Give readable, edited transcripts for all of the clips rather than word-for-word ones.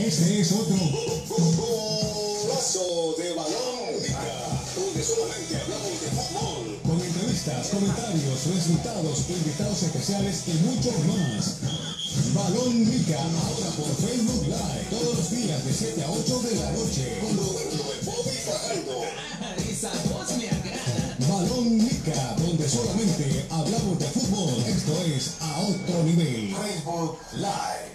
Este es otro Golazo de Balón Mica, donde solamente hablamos de fútbol. con entrevistas, comentarios, resultados, invitados especiales y mucho más. Balón Mica, ahora por Facebook Live, todos los días de 7 a 8 de la noche. Con Roberto el Bobby Fajardo. Esa voz me agrada. Balón Mica, donde solamente hablamos de fútbol. Esto es a otro nivel. Facebook Live.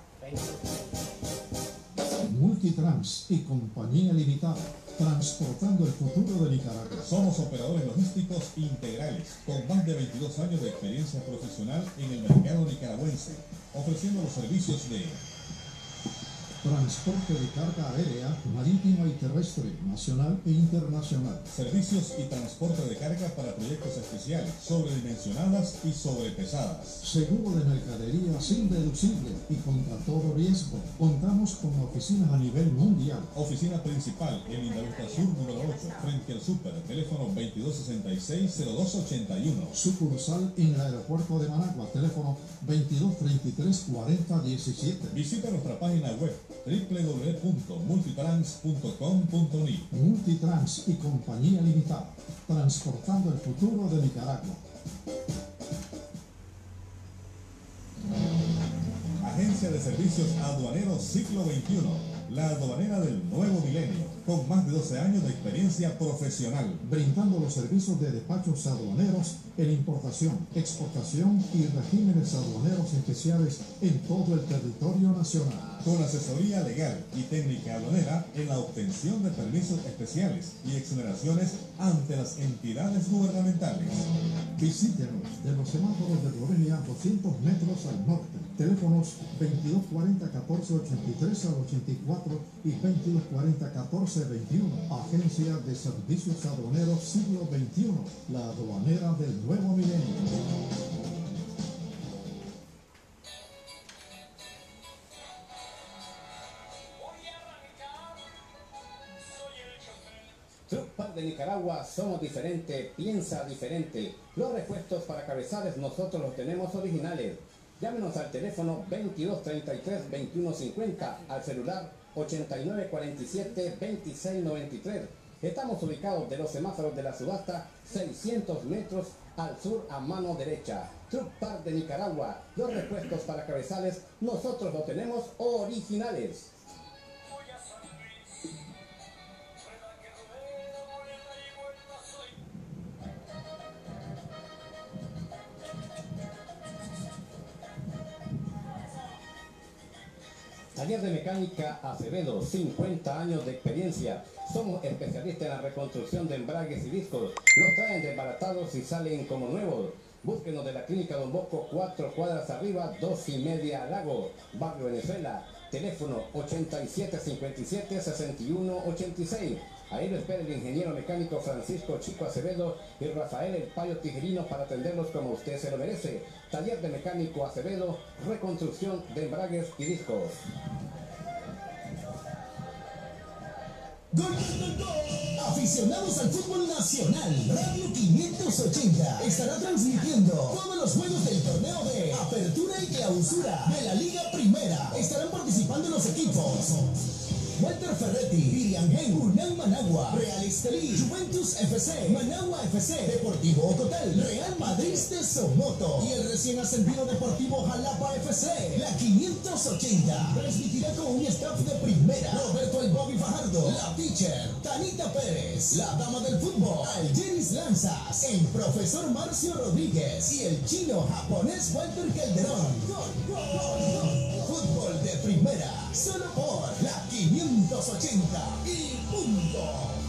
Multitrans y Compañía Limitada, transportando el futuro de Nicaragua. Somos operadores logísticos integrales con más de 22 años de experiencia profesional en el mercado nicaragüense, ofreciendo los servicios de Transporte de carga aérea, marítima y terrestre, nacional e internacional. servicios y transporte de carga para proyectos especiales, sobredimensionadas y sobrepesadas. Seguro de mercadería sin deducible y contra todo riesgo. Contamos con oficinas a nivel mundial. Oficina principal en Indavista Sur número 8, frente al Súper, teléfono 2266-0281. Sucursal en el aeropuerto de Managua, teléfono 2233-4017. Visita nuestra página web www.multitrans.com.ni. Multitrans y Compañía Limitada, transportando el futuro de Nicaragua. Agencia de Servicios Aduaneros Siglo XXI, la aduanera del nuevo milenio, con más de 12 años de experiencia profesional. Brindando los servicios de despachos aduaneros en importación, exportación y regímenes aduaneros especiales en todo el territorio nacional. Con asesoría legal y técnica aduanera en la obtención de permisos especiales y exoneraciones ante las entidades gubernamentales. Visítenos de los semáforos de Gloria 200 metros al norte. Teléfonos 2240-1483 al 84 y 2240-1421. Agencia de Servicios Aduaneros Siglo XXI, la aduanera del nuevo milenio. Truck de Nicaragua, somos diferente, piensa diferente. Los repuestos para cabezales nosotros los tenemos originales. Llámenos al teléfono 2233-2150, al celular 8947-2693. Estamos ubicados de los semáforos de la subasta 600 metros al sur a mano derecha. Truck Park de Nicaragua, los repuestos para cabezales nosotros los tenemos originales. Taller de Mecánica Acevedo, 50 años de experiencia. Somos especialistas en la reconstrucción de embragues y discos. Los traen desbaratados y salen como nuevos. Búsquenos de la Clínica Don Bosco, 4 cuadras arriba, 2:30 Lago, Barrio Venezuela. Teléfono 8757-6186. Ahí lo espera el ingeniero mecánico Francisco Chico Acevedo y Rafael El Payo Tijerino para atenderlos como usted se lo merece. Taller de Mecánico Acevedo, reconstrucción de embragues y discos. ¡Gol, gol, gol! Aficionados al fútbol nacional, Radio 580 estará transmitiendo todos los juegos del torneo de Apertura y Clausura de la Liga Primera. Estarán participando los equipos Walter Ferretti, Virian Gen, Unam Managua, Real Estelí, Juventus FC, Managua FC, Deportivo Ocotal, Real Madrid de Somoto y el recién ascendido Deportivo Jalapa FC. La 580 transmitirá con un staff de primera: Roberto el Bobby Fajardo, la Teacher, Tanita Pérez, la Dama del Fútbol, Algeris Lanzas, el Profesor Marcio Rodríguez y el chino japonés Walter Calderón. Gol, gol, gol, gol. Fútbol de primera, solo por la 580 y punto.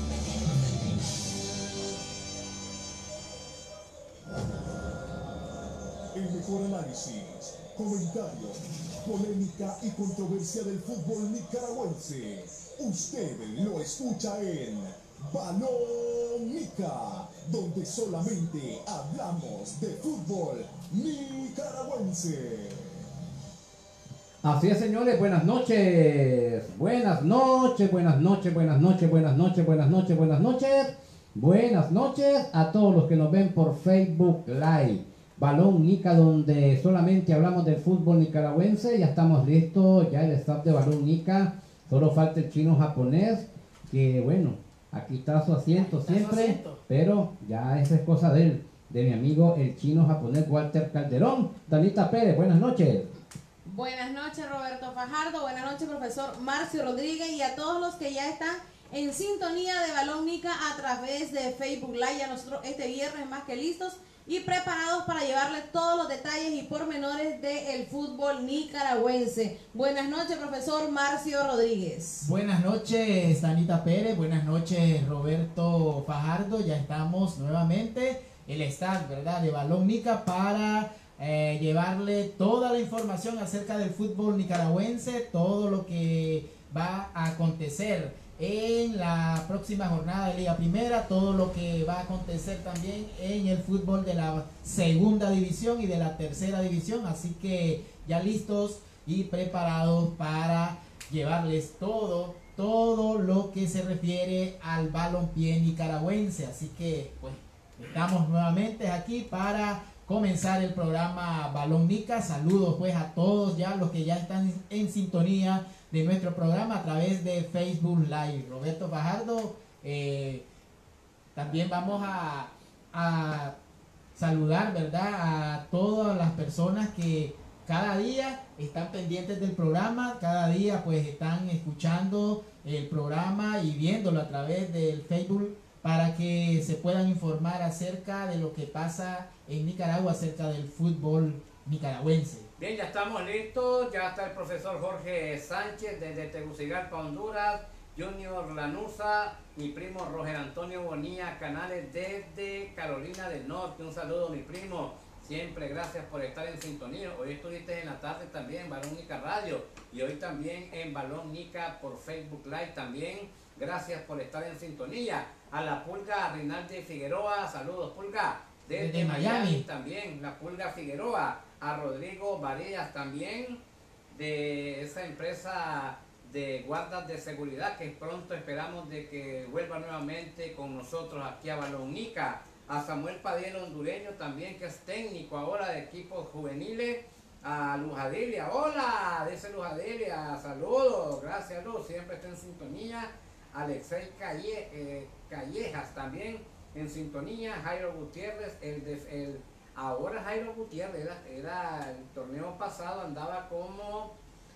El mejor análisis, comentario, polémica y controversia del fútbol nicaragüense. Usted lo escucha en Balón Mica, donde solamente hablamos de fútbol nicaragüense. Así es, señores, buenas noches. Buenas noches, buenas noches, buenas noches, buenas noches, buenas noches, buenas noches. Buenas noches a todos los que nos ven por Facebook Live. Balón Nica, donde solamente hablamos del fútbol nicaragüense. Ya estamos listos, ya el staff de Balón Nica. Solo falta el chino japonés, que bueno, aquí está su asiento siempre, pero ya esa es cosa de él, de mi amigo el chino japonés Walter Calderón. Danita Pérez, buenas noches. Buenas noches, Roberto Fajardo. Buenas noches, profesor Marcio Rodríguez, y a todos los que ya están en sintonía de Balón Nica a través de Facebook Live. Ya nosotros este viernes más que listos y preparados para llevarles todos los detalles y pormenores del fútbol nicaragüense. Buenas noches, profesor Marcio Rodríguez. Buenas noches, Danita Pérez. Buenas noches, Roberto Fajardo. Ya estamos nuevamente, el staff, ¿verdad?, de Balón Nica para llevarle toda la información acerca del fútbol nicaragüense, todo lo que va a acontecer en la próxima jornada de Liga Primera, todo lo que va a acontecer también en el fútbol de la segunda división y de la tercera división. Así que ya listos y preparados para llevarles todo lo que se refiere al balompié nicaragüense. Así que pues estamos nuevamente aquí para comenzar el programa Balón Nica. Saludos pues a todos ya los que ya están en sintonía de nuestro programa a través de Facebook Live. Roberto Fajardo, también vamos a saludar, ¿verdad?, a todas las personas que cada día están pendientes del programa, cada día pues están escuchando el programa y viéndolo a través del Facebook para que se puedan informar acerca de lo que pasa en Nicaragua, acerca del fútbol nicaragüense. Bien, ya estamos listos, ya está el profesor Jorge Sánchez desde Tegucigalpa, Honduras, Junior Lanusa, mi primo Roger Antonio Bonilla Canales desde Carolina del Norte. Un saludo, mi primo, siempre gracias por estar en sintonía. Hoy estuviste en la tarde también en Balón Nica Radio y hoy también en Balón Nica por Facebook Live también. Gracias por estar en sintonía. A la Pulga Rinaldi Figueroa, saludos Pulga, desde Miami también, la Pulga Figueroa. A Rodrigo Varillas también, de esa empresa de guardas de seguridad que pronto esperamos de que vuelva nuevamente con nosotros aquí a Balón Nica. A Samuel Padilla, hondureño también, que es técnico ahora de equipos juveniles. A Lujadilia, hola, dice Lujadilia, saludos, gracias Luz, siempre está en sintonía. Alexei Callejas también en sintonía. Jairo Gutiérrez, ahora Jairo Gutiérrez era el torneo pasado, andaba como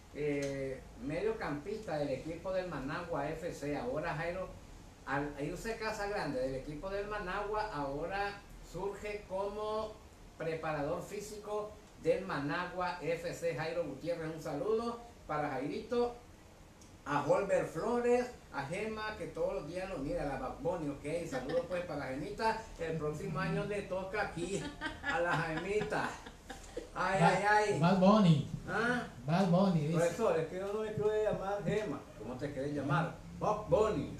mediocampista del equipo del Managua FC. Ahora Jairo, al irse Casa Grande del equipo del Managua, ahora surge como preparador físico del Managua FC. Jairo Gutiérrez, un saludo para Jairito. A Holber Flores, a Gema, que todos los días lo mira, a la Bad Bunny, ok, saludos pues para Gemita. El próximo año le toca aquí a la Gemita. Ay. Bad Bunny. ¿Ah? Bad Bunny, dice. Profesor, es que yo no me quiero llamar Gema. ¿Cómo te quieres llamar? Bad Bunny.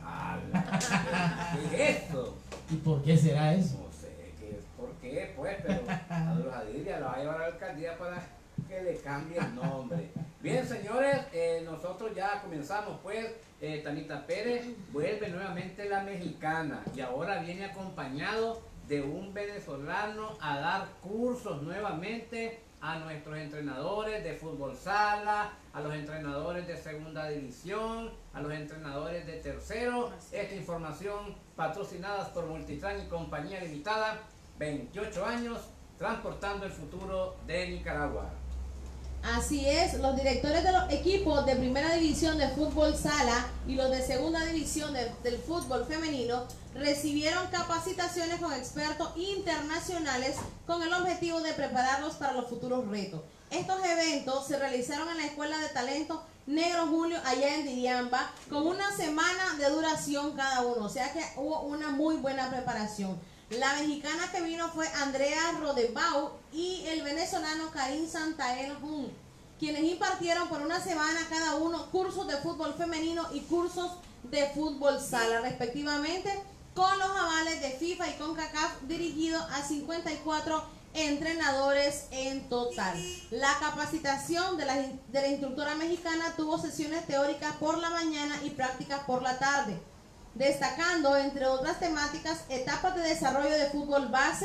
¿Qué es eso? ¿Y por qué será eso? No sé, ¿por qué? Pues, pero a los Adilia lo va a llevar a la alcaldía para que le cambie el nombre. Bien, señores, nosotros ya comenzamos pues. Tanita Pérez vuelve nuevamente la mexicana y ahora viene acompañado de un venezolano a dar cursos nuevamente a nuestros entrenadores de fútbol sala, a los entrenadores de segunda división, a los entrenadores de tercero. Esta información patrocinada por Multitran y Compañía Limitada, 28 años transportando el futuro de Nicaragua. Así es, los directores de los equipos de primera división de fútbol sala y los de segunda división del fútbol femenino recibieron capacitaciones con expertos internacionales con el objetivo de prepararlos para los futuros retos. Estos eventos se realizaron en la Escuela de Talento Negro Julio allá en Diriamba con una semana de duración cada uno, o sea que hubo una muy buena preparación. La mexicana que vino fue Andrea Rodebau y el venezolano Karim Santael Jun, quienes impartieron por una semana cada uno cursos de fútbol femenino y cursos de fútbol sala, respectivamente, con los avales de FIFA y CONCACAF, dirigidos a 54 entrenadores en total. La capacitación de la instructora mexicana tuvo sesiones teóricas por la mañana y prácticas por la tarde, destacando, entre otras temáticas, etapas de desarrollo de fútbol base,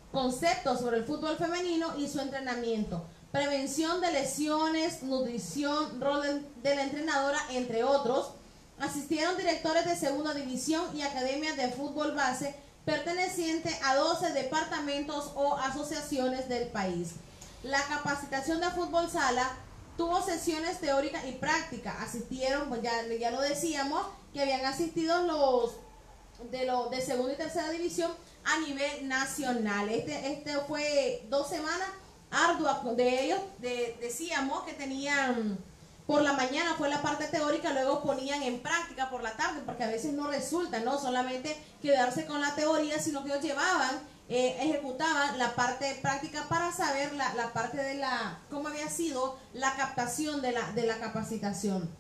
conceptos sobre el fútbol femenino y su entrenamiento, prevención de lesiones, nutrición, rol de la entrenadora, entre otros. Asistieron directores de segunda división y academias de fútbol base pertenecientes a 12 departamentos o asociaciones del país. La capacitación de fútbol sala tuvo sesiones teóricas y prácticas. Asistieron, pues ya lo decíamos, que habían asistido los de segunda y tercera división a nivel nacional. Este fue 2 semanas arduas de ellos. Decíamos que tenían, por la mañana fue la parte teórica, luego ponían en práctica por la tarde, porque a veces no resulta, no solamente quedarse con la teoría, sino que ellos llevaban, ejecutaban la parte práctica para saber la parte de cómo había sido la captación de la capacitación.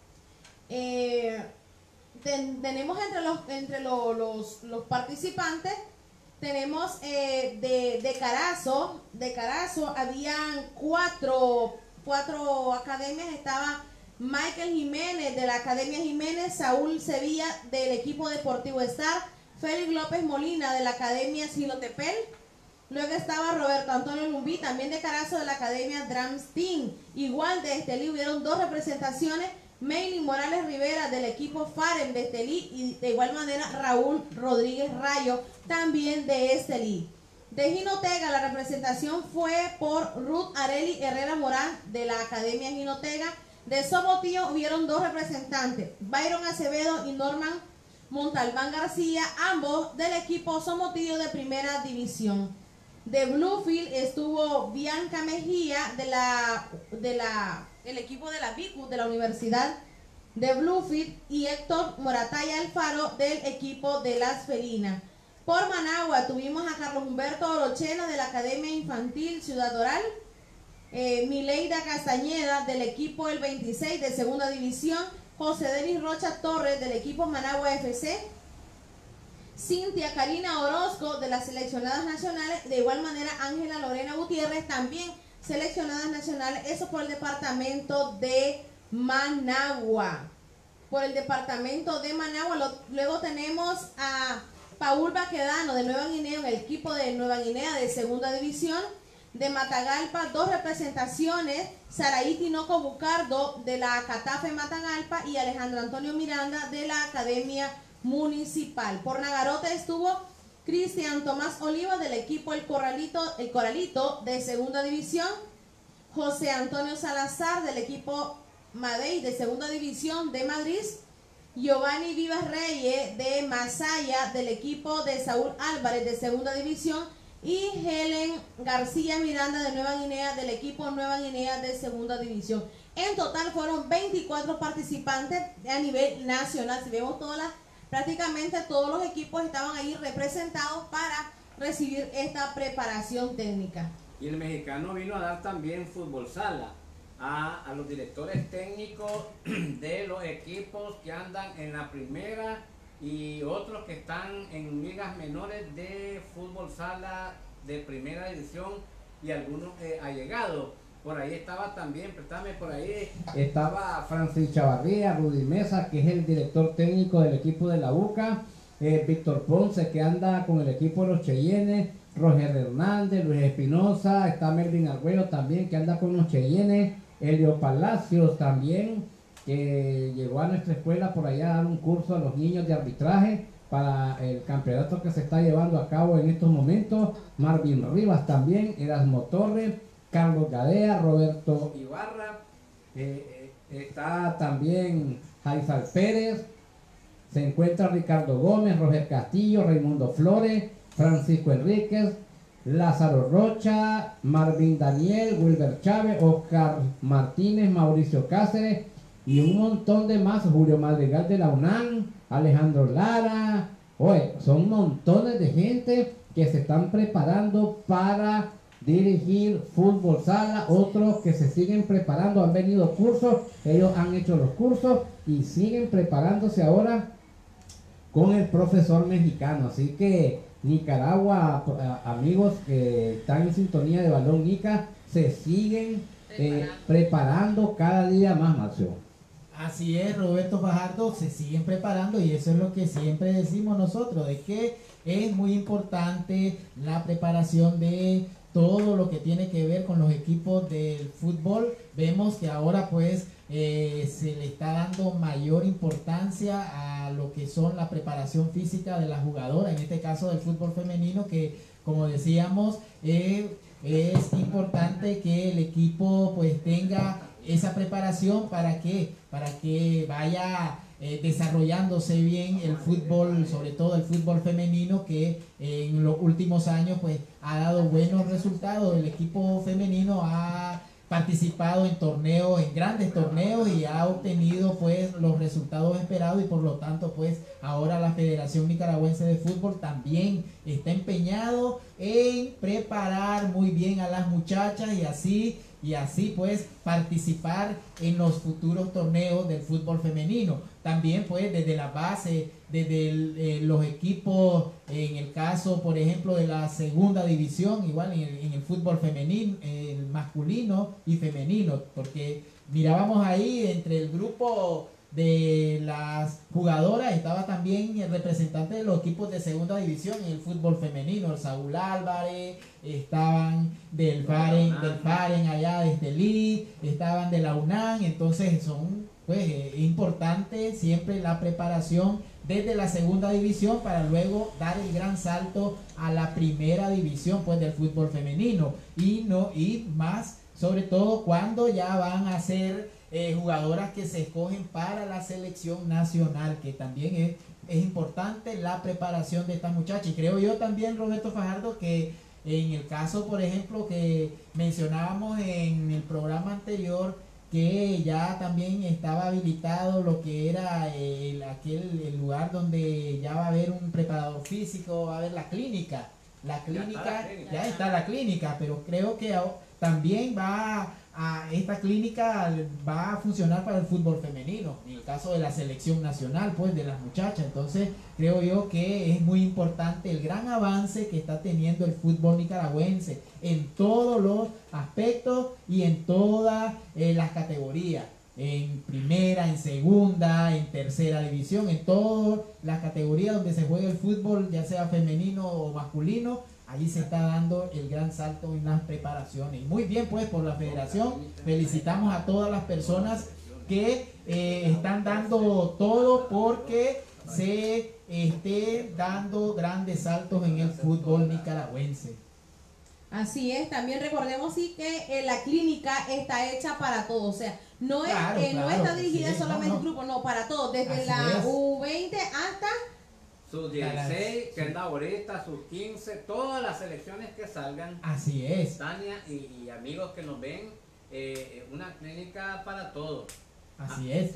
Tenemos entre los participantes, tenemos de Carazo habían cuatro academias. Estaba Michael Jiménez de la Academia Jiménez, Saúl Sevilla del equipo deportivo Star, Félix López Molina de la Academia Silotepel. Luego estaba Roberto Antonio Lumbí, también de Carazo, de la Academia Dramstein. Igual de Estelí hubieron 2 representaciones, Meili Morales Rivera del equipo Farem de Estelí y de igual manera Raúl Rodríguez Rayo, también de Estelí. De Jinotega la representación fue por Ruth Areli Herrera Morán de la Academia Jinotega. De Somotillo hubieron 2 representantes, Byron Acevedo y Norman Montalbán García, ambos del equipo Somotillo de primera división. De Bluefield estuvo Bianca Mejía el equipo de la BICU de la Universidad de Bluefield y Héctor Morataya Alfaro del equipo de Las Felinas. Por Managua tuvimos a Carlos Humberto Orochena de la Academia Infantil Ciudad Doral, Mileida Castañeda del equipo El 26 de segunda división, José Denis Rocha Torres del equipo Managua FC, Cintia Karina Orozco de las seleccionadas nacionales, de igual manera Ángela Lorena Gutiérrez también seleccionadas nacionales, eso por el departamento de Managua. Por el departamento de Managua, luego tenemos a Paul Baquedano de Nueva Guinea, en el equipo de Nueva Guinea de segunda división. De Matagalpa, 2 representaciones, Saraí Tinoco Bucardo de la Catafe Matagalpa y Alejandro Antonio Miranda de la Academia Municipal. Por Nagarote estuvo Cristian Tomás Oliva del equipo El Coralito de segunda división, José Antonio Salazar del equipo Madey de segunda división de Madrid, Giovanni Vivas Reyes de Masaya del equipo de Saúl Álvarez de segunda división y Helen García Miranda de Nueva Guinea del equipo Nueva Guinea de segunda división. En total fueron 24 participantes a nivel nacional. Si vemos prácticamente todos los equipos estaban ahí representados para recibir esta preparación técnica. Y el mexicano vino a dar también fútbol sala a los directores técnicos de los equipos que andan en la primera y otros que están en ligas menores de fútbol sala de primera división y algunos allegados. Por ahí estaba también, por ahí estaba Francis Chavarría, Rudy Mesa, que es el director técnico del equipo de la UCA, Víctor Ponce, que anda con el equipo de los Cheyennes, Roger Hernández, Luis Espinosa, está Melvin Arguello también, que anda con los Cheyennes, Elio Palacios también, que llegó a nuestra escuela por allá a dar un curso a los niños de arbitraje para el campeonato que se está llevando a cabo en estos momentos, Marvin Rivas también, Erasmo Torres, Carlos Gadea, Roberto Ibarra, está también Jaisal Pérez, se encuentra Ricardo Gómez, Roger Castillo, Raimundo Flores, Francisco Enríquez, Lázaro Rocha, Marvin Daniel, Wilber Chávez, Oscar Martínez, Mauricio Cáceres y un montón de más, Julio Madrigal de la UNAM, Alejandro Lara. Oye, son montones de gente que se están preparando para dirigir fútbol sala, otros que se siguen preparando, han venido cursos, ellos han hecho los cursos y siguen preparándose ahora con el profesor mexicano. Así que Nicaragua, amigos que están en sintonía de Balón Nica, se siguen preparando cada día más, Marcio. Así es, Roberto Fajardo, se siguen preparando y eso es lo que siempre decimos nosotros, de que es muy importante la preparación de todo lo que tiene que ver con los equipos del fútbol. Vemos que ahora pues se le está dando mayor importancia a lo que son la preparación física de la jugadora, en este caso del fútbol femenino, que como decíamos es importante que el equipo pues tenga esa preparación para que vaya desarrollándose bien el fútbol, sobre todo el fútbol femenino, que en los últimos años pues ha dado buenos resultados. El equipo femenino ha participado en torneos, en grandes torneos, y ha obtenido pues los resultados esperados, y por lo tanto pues ahora la Federación Nicaragüense de Fútbol también está empeñado en preparar muy bien a las muchachas y así pues participar en los futuros torneos del fútbol femenino. También pues desde la base, desde los equipos, en el caso por ejemplo de la segunda división, igual en el fútbol femenino, el masculino y femenino, porque mirábamos ahí entre el grupo de las jugadoras estaba también el representante de los equipos de segunda división en el fútbol femenino, el Saúl Álvarez, estaban del Faren allá de Estelí, estaban de la UNAM. Entonces son pues importante siempre la preparación desde la segunda división para luego dar el gran salto a la primera división pues del fútbol femenino, y más sobre todo cuando ya van a ser jugadoras que se escogen para la selección nacional, que también es importante la preparación de estas muchachas. Y creo yo también, Roberto Fajardo, que en el caso por ejemplo que mencionábamos en el programa anterior, que ya también estaba habilitado lo que era el lugar donde ya va a haber un preparador físico, va a haber la clínica, ya está la clínica, pero creo que también esta clínica va a funcionar para el fútbol femenino, en el caso de la selección nacional pues de las muchachas. Entonces creo yo que es muy importante el gran avance que está teniendo el fútbol nicaragüense en todos los aspectos y en todas las categorías, en primera, en segunda, en tercera división, en todas las categorías donde se juega el fútbol, ya sea femenino o masculino. Ahí se está dando el gran salto en las preparaciones. Muy bien pues por la federación. Felicitamos a todas las personas que están dando todo porque se esté dando grandes saltos en el fútbol nicaragüense. Así es, también recordemos sí que la clínica está hecha para todos, o sea, no está dirigida solamente a un grupo, no, para todos, desde la U20 hasta sus 16, que anda ahorita, sus 15, todas las selecciones que salgan. Así es. Tania y amigos que nos ven, una clínica para todos. Así es.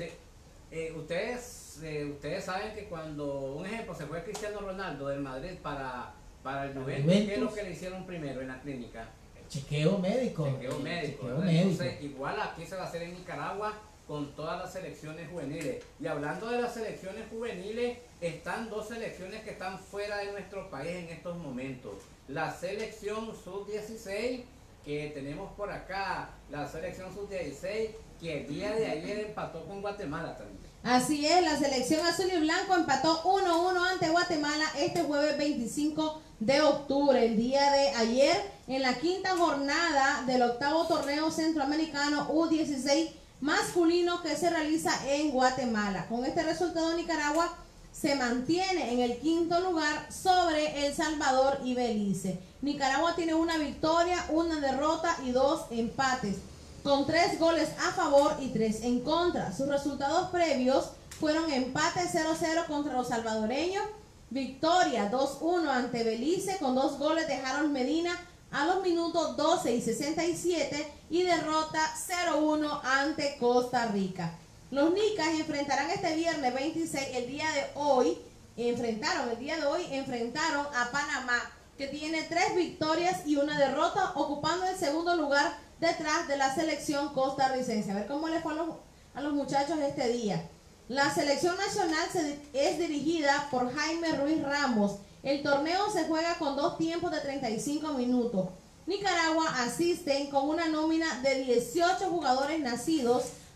Ustedes saben que cuando, un ejemplo, se fue Cristiano Ronaldo del Madrid para el Juventus, ¿qué es lo que le hicieron primero en la clínica? Chequeo médico. Entonces, igual aquí se va a hacer en Nicaragua con todas las selecciones juveniles. Y hablando de las selecciones juveniles, están dos selecciones que están fuera de nuestro país en estos momentos. La selección sub-16, que tenemos por acá, la selección sub-16, que el día de ayer empató con Guatemala también. Así es, la selección azul y blanco empató 1-1 ante Guatemala este jueves 25 de octubre, el día de ayer, en la quinta jornada del octavo torneo centroamericano U16 masculino que se realiza en Guatemala. Con este resultado, Nicaragua se mantiene en el quinto lugar sobre El Salvador y Belice. Nicaragua tiene una victoria, una derrota y 2 empates, con 3 goles a favor y 3 en contra. Sus resultados previos fueron empate 0-0 contra los salvadoreños, victoria 2-1 ante Belice con 2 goles de Harold Medina a los minutos 12 y 67 y derrota 0-1 ante Costa Rica. Los Nicas enfrentarán este viernes 26, el día de hoy enfrentaron a Panamá, que tiene 3 victorias y una derrota, ocupando el segundo lugar detrás de la selección costarricense. A ver cómo les fue a los muchachos este día. La selección nacional es dirigida por Jaime Ruiz Ramos. El torneo se juega con 2 tiempos de 35 minutos. Nicaragua asisten con una nómina de 18 jugadores nacidos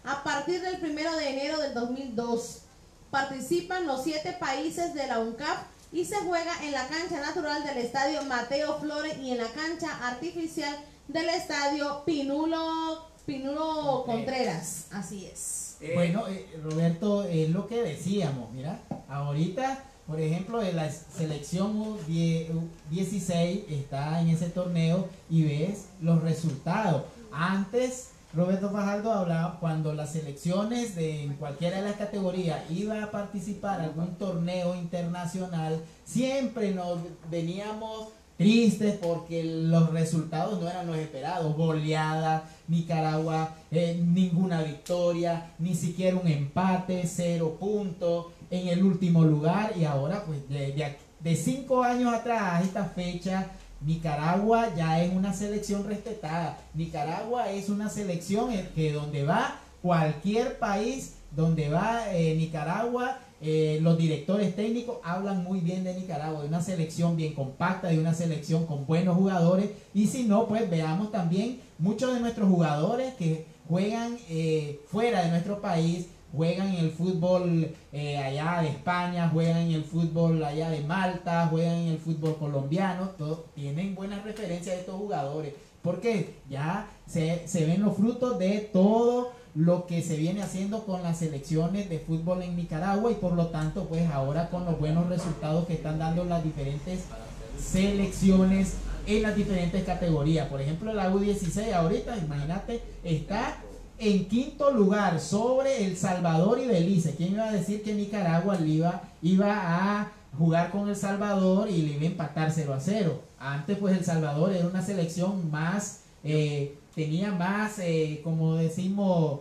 a partir del 1 de enero del 2002. Participan los 7 países de la UNCAP y se juega en la cancha natural del estadio Mateo Flores y en la cancha artificial del estadio Pinulo Contreras. Así es. Bueno, Roberto, es lo que decíamos, mira, ahorita, por ejemplo, en la selección 16 está en ese torneo y ves los resultados. Antes, Roberto Fajardo hablaba cuando las selecciones en cualquiera de las categorías iba a participar en algún torneo internacional, siempre nos veníamos tristes porque los resultados no eran los esperados. Goleada, Nicaragua, ninguna victoria, ni siquiera un empate, 0 puntos en el último lugar. Y ahora pues de 5 años atrás a esta fecha, Nicaragua ya es una selección respetada. Nicaragua es una selección que donde va cualquier país, donde va Nicaragua, los directores técnicos hablan muy bien de Nicaragua, de una selección bien compacta, de una selección con buenos jugadores. Y si no, pues veamos también muchos de nuestros jugadores que juegan fuera de nuestro país, juegan en el fútbol allá de España, juegan en el fútbol allá de Malta, juegan en el fútbol colombiano, tienen buenas referencias de estos jugadores, porque ya se ven los frutos de todo lo que se viene haciendo con las selecciones de fútbol en Nicaragua, y por lo tanto pues ahora con los buenos resultados que están dando las diferentes selecciones en las diferentes categorías. Por ejemplo, la U16 ahorita, imagínate, está en 5º lugar sobre El Salvador y Belice. ¿Quién iba a decir que Nicaragua iba a jugar con El Salvador y le iba a empatar 0-0? Antes pues El Salvador era una selección más, tenía más, como decimos,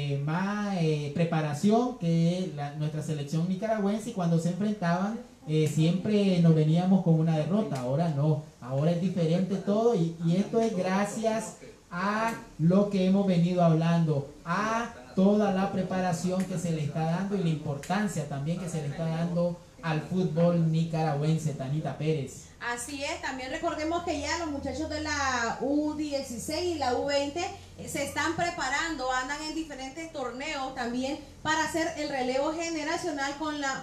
más preparación que nuestra selección nicaragüense, y cuando se enfrentaban siempre nos veníamos con una derrota. Ahora no, ahora es diferente todo, y esto es gracias a lo que hemos venido hablando, a toda la preparación que se le está dando y la importancia también que se le está dando al fútbol nicaragüense. Tanita Pérez. Así es, también recordemos que ya los muchachos de la U16 y la U20 se están preparando, andan en diferentes torneos también para hacer el relevo generacional con la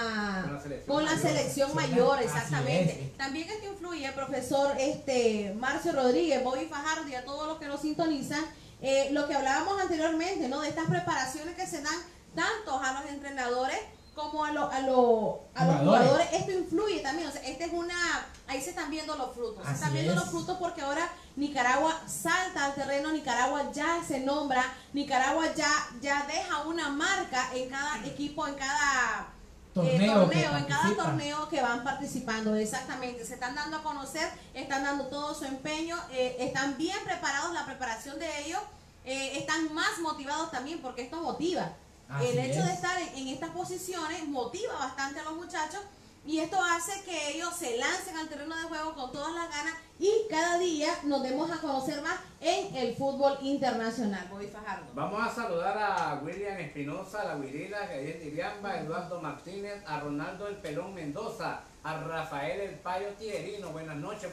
selección mayor, exactamente. También esto influye, profesor Marcio Rodríguez, Bobby Fajardo y a todos los que nos sintonizan, lo que hablábamos anteriormente, ¿no? De estas preparaciones que se dan tanto a los entrenadores como a los jugadores. Esto influye también, o sea, ahí se están viendo los frutos, se están viendo los frutos, porque ahora Nicaragua salta al terreno, Nicaragua ya se nombra, Nicaragua ya deja una marca en cada equipo, en cada torneo, en cada torneo que van participando. Exactamente, se están dando a conocer, están dando todo su empeño, están bien preparados, la preparación de ellos, están más motivados también, porque esto motiva. El hecho de estar en estas posiciones motiva bastante a los muchachos, y esto hace que ellos se lancen al terreno de juego con todas las ganas, y cada día nos demos a conocer más en el fútbol internacional. Bobby Fajardo. Vamos a saludar a William Espinosa, la Huirila, Gabriel Diriamba, Eduardo Martínez, a Ronaldo el Pelón Mendoza, a Rafael el Payo Tierino. Buenas noches,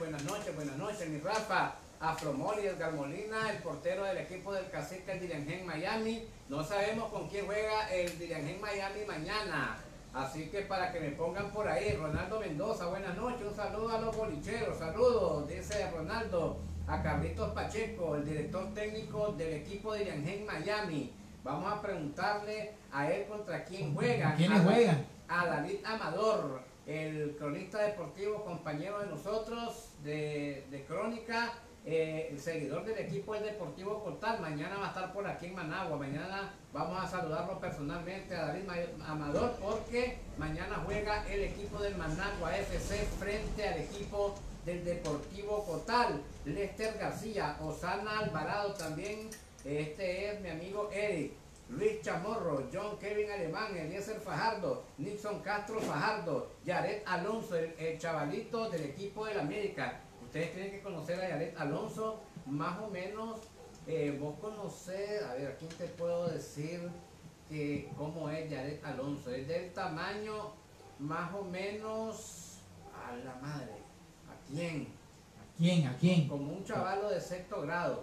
mi Rafa. A Fromoli, Edgar Molina, el portero del equipo del Cacique, el Diriangén Miami. No sabemos con quién juega el Diriangén Miami mañana, así que para que me pongan por ahí. Ronaldo Mendoza, buenas noches, un saludo a los bolicheros, saludos, dice Ronaldo. A Carlitos Pacheco, el director técnico del equipo de Diriangén Miami. Vamos a preguntarle a él contra quién juegan. ¿Quiénes juegan? A David Amador, el cronista deportivo, compañero de nosotros de Crónica, el seguidor del equipo del Deportivo Cotal. Mañana va a estar por aquí en Managua. Mañana vamos a saludarlo personalmente a David Amador, porque mañana juega el equipo del Managua FC frente al equipo del Deportivo Cotal. Lester García, Osana Alvarado también, este es mi amigo Eric, Luis Chamorro, John Kevin Alemán, Eliezer Fajardo, Nixon Castro Fajardo, Yaret Alonso, el chavalito del equipo del América. Ustedes tienen que conocer a Yaret Alonso, más o menos. Vos conocés, a ver, ¿a quién te puedo decir que cómo es Yaret Alonso? Es del tamaño más o menos, a la madre, ¿a quién? ¿A quién? Como un chavalo de 6º grado.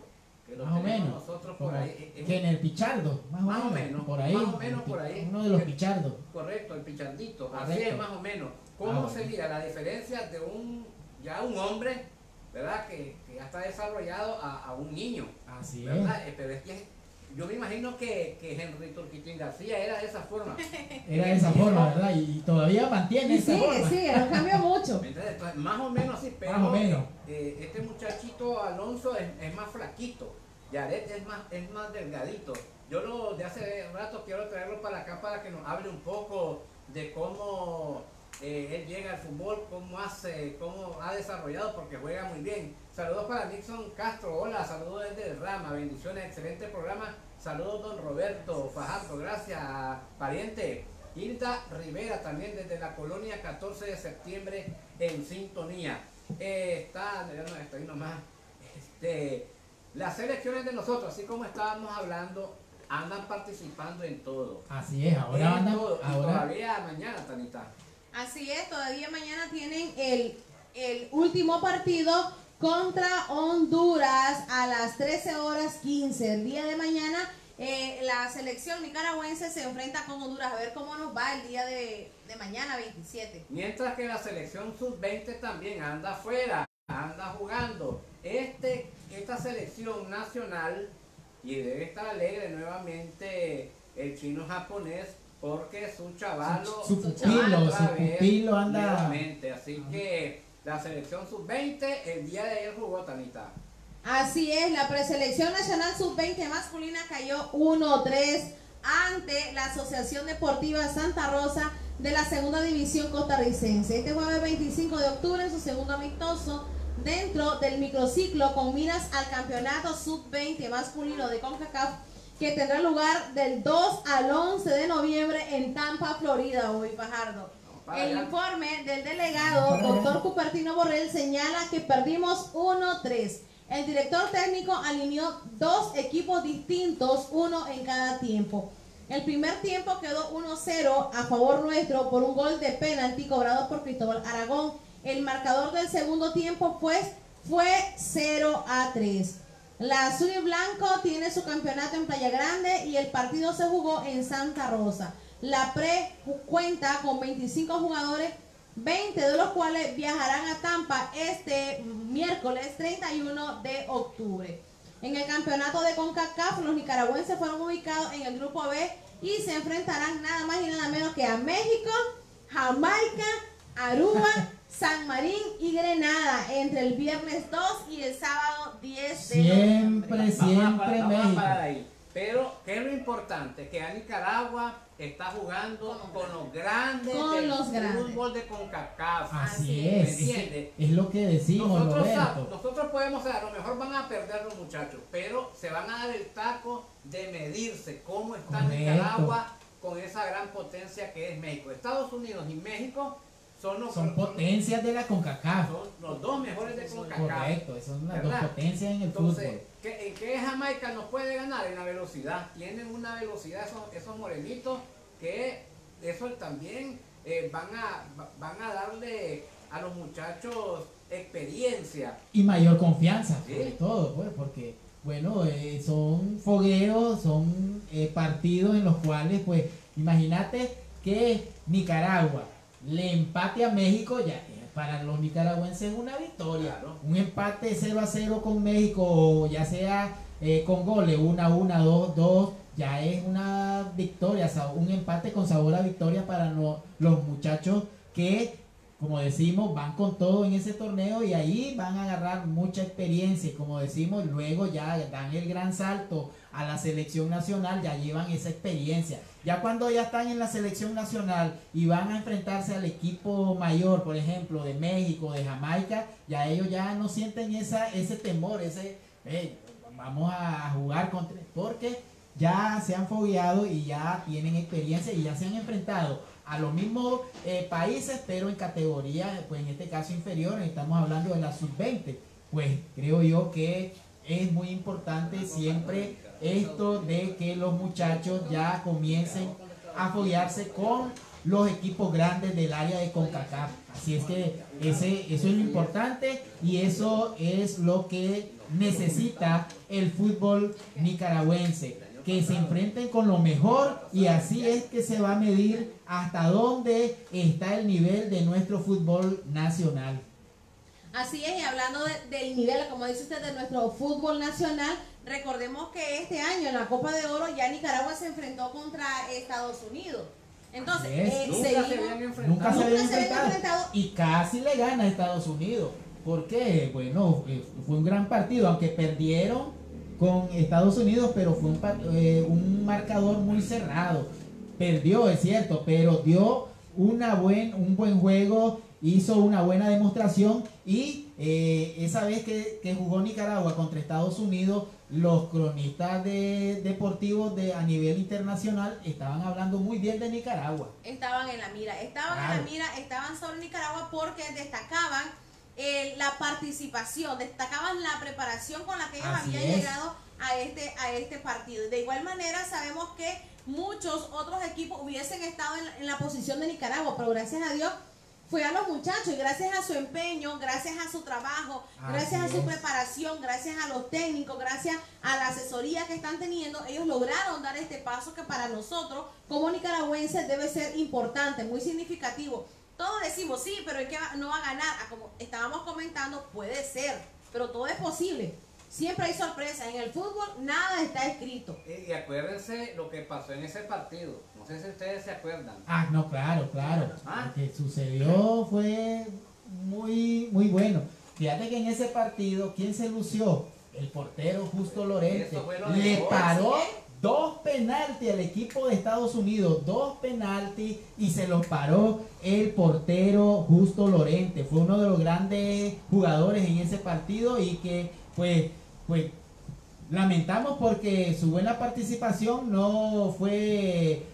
que lo más o tenemos menos. nosotros por ahí. Que en el Pichardo, más o menos. Por ahí. Más o menos por ahí. Uno de los Pichardos. Correcto, el Pichardito. Así Correcto. es, más o menos. ¿Cómo bueno. sería la diferencia de un hombre, ¿verdad? Que ya está desarrollado a un niño? Así ¿verdad? Pero es que yo me imagino que Henry Turquitín García era de esa forma. Era de esa forma, ¿verdad? Y todavía mantiene Y esa forma. sigue, no cambió mucho. Entonces, más o menos así, pero Más o menos. este muchachito Alonso es más flaquito. Yaret es más delgadito. Yo de hace rato quiero traerlo para acá para que nos hable un poco de cómo él llega al fútbol, cómo ha desarrollado, porque juega muy bien. Saludos para Nixon Castro, hola, saludos desde el Rama, bendiciones, excelente programa. Saludos don Roberto Fajardo, gracias pariente. Hilda Rivera también desde la colonia 14 de septiembre en sintonía. Está ahí nomás. Las selecciones de nosotros, así como estábamos hablando, andan participando en todo. Así es, ahora andan. Todo. Y Ahora, todavía mañana, Tanita. Así es, todavía mañana tienen el último partido contra Honduras a las 13:15. El día de mañana la selección nicaragüense se enfrenta con Honduras. A ver cómo nos va el día de mañana, 27. Mientras que la selección sub-20 también anda afuera, anda jugando. Esta selección nacional, y debe estar alegre nuevamente el chino japonés, porque su chavalo su pupilo anda. Nuevamente. Así que la selección sub-20 el día de ayer jugó, Tanita. Así es, la preselección nacional sub-20 masculina cayó 1-3 ante la Asociación Deportiva Santa Rosa de la segunda división costarricense. Este jueves 25 de octubre en su segundo amistoso dentro del microciclo con miras al campeonato sub-20 masculino de CONCACAF, que tendrá lugar del 2 al 11 de noviembre en Tampa, Florida, hoy Fajardo. El informe del delegado, doctor Cupertino Borrell, señala que perdimos 1-3. El director técnico alineó dos equipos distintos, uno en cada tiempo. El primer tiempo quedó 1-0 a favor nuestro por un gol de penalti cobrado por Cristóbal Aragón. El marcador del segundo tiempo fue 0-3. La Azul y Blanco tiene su campeonato en Playa Grande y el partido se jugó en Santa Rosa. La Pre cuenta con 25 jugadores, 20 de los cuales viajarán a Tampa este miércoles 31 de octubre. En el campeonato de CONCACAF, los nicaragüenses fueron ubicados en el grupo B y se enfrentarán nada más y nada menos que a México, Jamaica, Aruba, San Marín y Grenada entre el viernes 2 y el sábado 10 de noviembre. Siempre México. Pero, ¿qué es lo importante? Que a Nicaragua está jugando con los grandes del fútbol de CONCACAF. Así es. ¿Me entiendes? Es lo que decimos, Roberto. Nosotros podemos, a lo mejor van a perder los muchachos, pero se van a dar el taco de medirse cómo está Nicaragua con esa gran potencia que es México. Estados Unidos y México son potencias de la CONCACAF. Son los dos mejores de CONCACAF. Correcto, son las dos potencias en el fútbol. ¿En qué Jamaica nos puede ganar? En la velocidad. Tienen una velocidad esos morenitos que eso también van a darle a los muchachos experiencia. Y mayor confianza, sobre todo, pues, porque, bueno, son fogueros, son partidos en los cuales, pues, imagínate que Nicaragua le empate a México, ya para los nicaragüenses es una victoria. Claro. Un empate 0-0 con México, o ya sea con goles 1-1, 2-2, ya es una victoria, un empate con sabor a victoria para los muchachos que, como decimos, van con todo en ese torneo y ahí van a agarrar mucha experiencia. Y como decimos, luego ya dan el gran salto a la selección nacional, ya llevan esa experiencia. Ya cuando ya están en la selección nacional y van a enfrentarse al equipo mayor, por ejemplo, de México, de Jamaica, ya ellos ya no sienten ese temor, vamos a jugar contra, porque ya se han fogueado y ya tienen experiencia y ya se han enfrentado a los mismos países, pero en categoría, pues en este caso inferior, estamos hablando de la sub-20. Pues creo yo que es muy importante siempre esto de que los muchachos ya comiencen a foguearse con los equipos grandes del área de CONCACAF. Así es que eso es lo importante y eso es lo que necesita el fútbol nicaragüense, que se enfrenten con lo mejor, y así es que se va a medir hasta dónde está el nivel de nuestro fútbol nacional. Así es, y hablando del nivel, como dice usted, de nuestro fútbol nacional, recordemos que este año en la Copa de Oro ya Nicaragua se enfrentó contra Estados Unidos. Entonces, nunca se habían enfrentado y casi le gana a Estados Unidos. ¿Por qué? Bueno, fue un gran partido, aunque perdieron con Estados Unidos, pero fue un marcador muy cerrado. Perdió, es cierto, pero dio un buen juego, hizo una buena demostración, y esa vez que jugó Nicaragua contra Estados Unidos, los cronistas deportivos a nivel internacional estaban hablando muy bien de Nicaragua. Estaban en la mira, estaban sobre Nicaragua porque destacaban la participación, destacaban la preparación con la que ellos habían llegado a este partido. De igual manera sabemos que muchos otros equipos hubiesen estado en la posición de Nicaragua, pero gracias a Dios fue a los muchachos, y gracias a su empeño, gracias a su trabajo, gracias a su preparación, gracias a los técnicos, gracias a la asesoría que están teniendo, ellos lograron dar este paso que para nosotros como nicaragüenses debe ser importante, muy significativo. Todos decimos, sí, pero es que no va a ganar. Como estábamos comentando, puede ser, pero todo es posible. Siempre hay sorpresas. En el fútbol nada está escrito. Y acuérdense lo que pasó en ese partido. No sé si ustedes se acuerdan. No, claro. Lo que sucedió fue muy bueno. Fíjate que en ese partido, ¿quién se lució? El portero Justo Lorente. Le paró 2 penaltis al equipo de Estados Unidos, 2 penaltis, y se los paró el portero Justo Lorente. Fue uno de los grandes jugadores en ese partido, y que pues lamentamos porque su buena participación no fue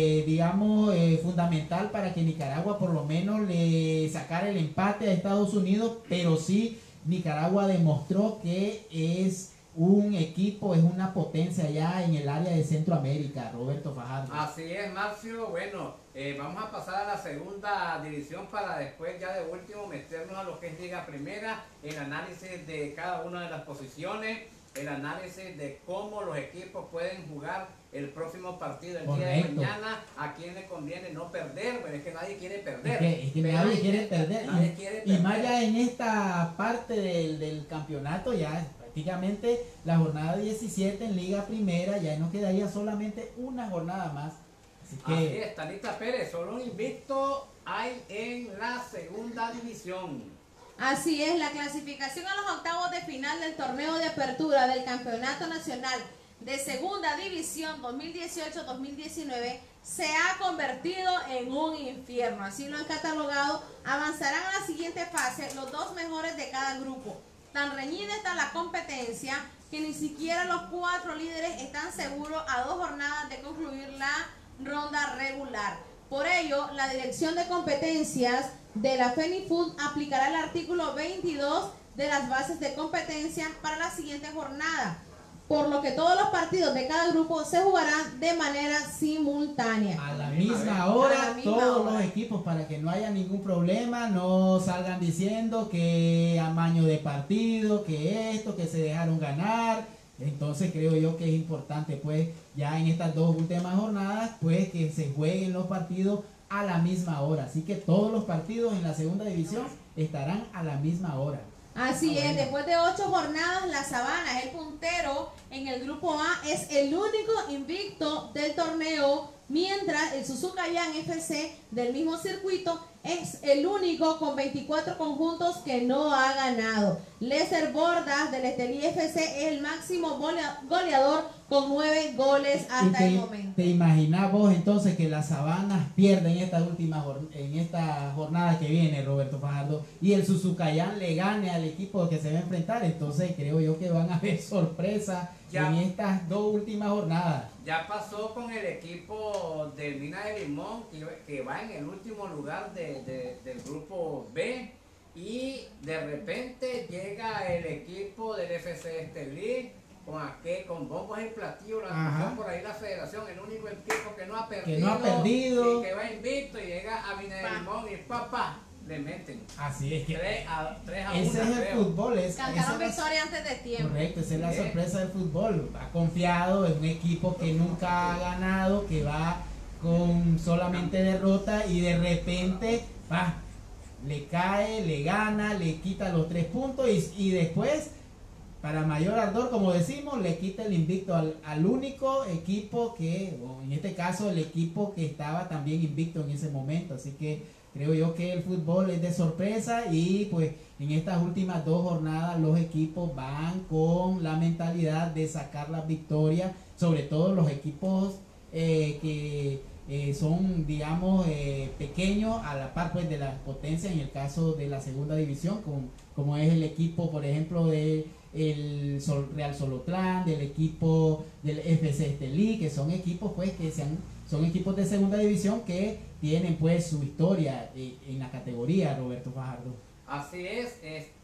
fundamental para que Nicaragua por lo menos le sacara el empate a Estados Unidos, pero sí Nicaragua demostró que es un equipo, es una potencia ya en el área de Centroamérica, Roberto Fajardo. Así es, Marcio. Bueno, vamos a pasar a la segunda división para después ya de último meternos a lo que es Liga Primera, el análisis de cada una de las posiciones, el análisis de cómo los equipos pueden jugar el próximo partido el día de mañana, a quién le conviene no perder, pero es que nadie quiere perder. Es que nadie quiere perder. Y más ya en esta parte del campeonato, ya prácticamente la jornada 17 en Liga Primera, ya nos quedaría solamente una jornada más. Así es, Tanita Pérez, solo un invicto hay en la segunda división. Así es, la clasificación a los octavos de final del torneo de apertura del Campeonato Nacional de Segunda División 2018-2019 se ha convertido en un infierno. Así lo han catalogado. Avanzarán a la siguiente fase los 2 mejores de cada grupo. Tan reñida está la competencia que ni siquiera los 4 líderes están seguros a 2 jornadas de concluir la ronda regular. Por ello, la Dirección de Competencias de la FENIFUT aplicará el artículo 22 de las bases de competencia para la siguiente jornada, por lo que todos los partidos de cada grupo se jugarán de manera simultánea. A la misma hora, todos los equipos, para que no haya ningún problema, no salgan diciendo que amaño de partido, que esto, que se dejaron ganar. Entonces creo yo que es importante, pues, ya en estas 2 últimas jornadas, pues, que se jueguen los partidos a la misma hora. Así que todos los partidos en la segunda división estarán a la misma hora. Así es, después de 8 jornadas, la Sabana es el puntero en el grupo A, es el único invicto del torneo, mientras el Suzucayán FC del mismo circuito es el único con 24 conjuntos que no ha ganado. Lester Bordas del Estelí FC es el máximo goleador con 9 goles hasta el momento. ¿Te imaginas vos entonces que las Sabanas pierden en esta jornada que viene, Roberto Fajardo, y el Suzucayán le gane al equipo que se va a enfrentar? Entonces creo yo que van a haber sorpresas en estas 2 últimas jornadas. Ya pasó con el equipo del Mina de Limón, que va en el último lugar del grupo B, y de repente llega el equipo del FC Estelí con bombos y platillos, la anunció por ahí la federación, el único equipo que no ha perdido, y que va invicto, y llega a Mina de Limón y le meten. Así es que 3 a 1. ese es el fútbol. Cantaron victoria antes de tiempo. Correcto, esa es la sorpresa del fútbol. Ha confiado en un equipo que nunca ha ganado, que va con solamente derrota y de repente le cae, le gana, le quita los 3 puntos y después, para mayor ardor, como decimos, le quita el invicto al único equipo que, o en este caso, el equipo que estaba también invicto en ese momento. Así que creo yo que el fútbol es de sorpresa y pues en estas últimas 2 jornadas los equipos van con la mentalidad de sacar las victorias, sobre todo los equipos que son, digamos, pequeños a la par pues de la potencia, en el caso de la segunda división, como es el equipo, por ejemplo, de el Real Solotlán, del equipo del FC Estelí, que son equipos pues que son equipos de segunda división que tienen pues su historia en la categoría, Roberto Fajardo. Así es,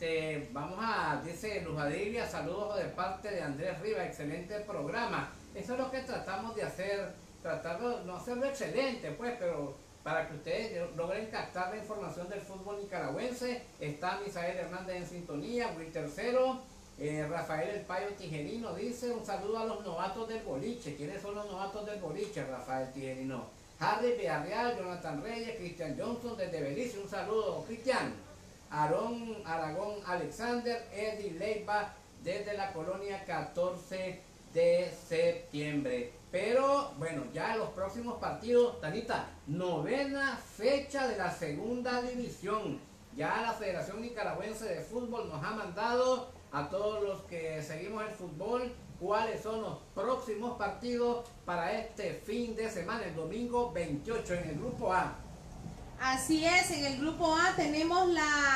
dice Luz Adilia, saludos de parte de Andrés Rivas, excelente programa. Eso es lo que tratamos de hacer, tratando no hacerlo excelente pues, pero para que ustedes logren captar la información del fútbol nicaragüense. Está Misael Hernández en sintonía, Will Tercero, Rafael El Payo Tijerino dice, un saludo a los novatos del boliche. ¿Quiénes son los novatos del boliche, Rafael Tijerino? Harry Villarreal, Jonathan Reyes, Cristian Johnson desde Belice, un saludo, Cristian. Aragón Alexander, Eddie Leiva desde la colonia 14 de septiembre. Pero bueno, ya los próximos partidos, Tanita, 9ª fecha de la segunda división. Ya la Federación Nicaragüense de Fútbol nos ha mandado a todos los que seguimos el fútbol cuáles son los próximos partidos para este fin de semana, el domingo 28 en el grupo A. Así es, en el grupo A tenemos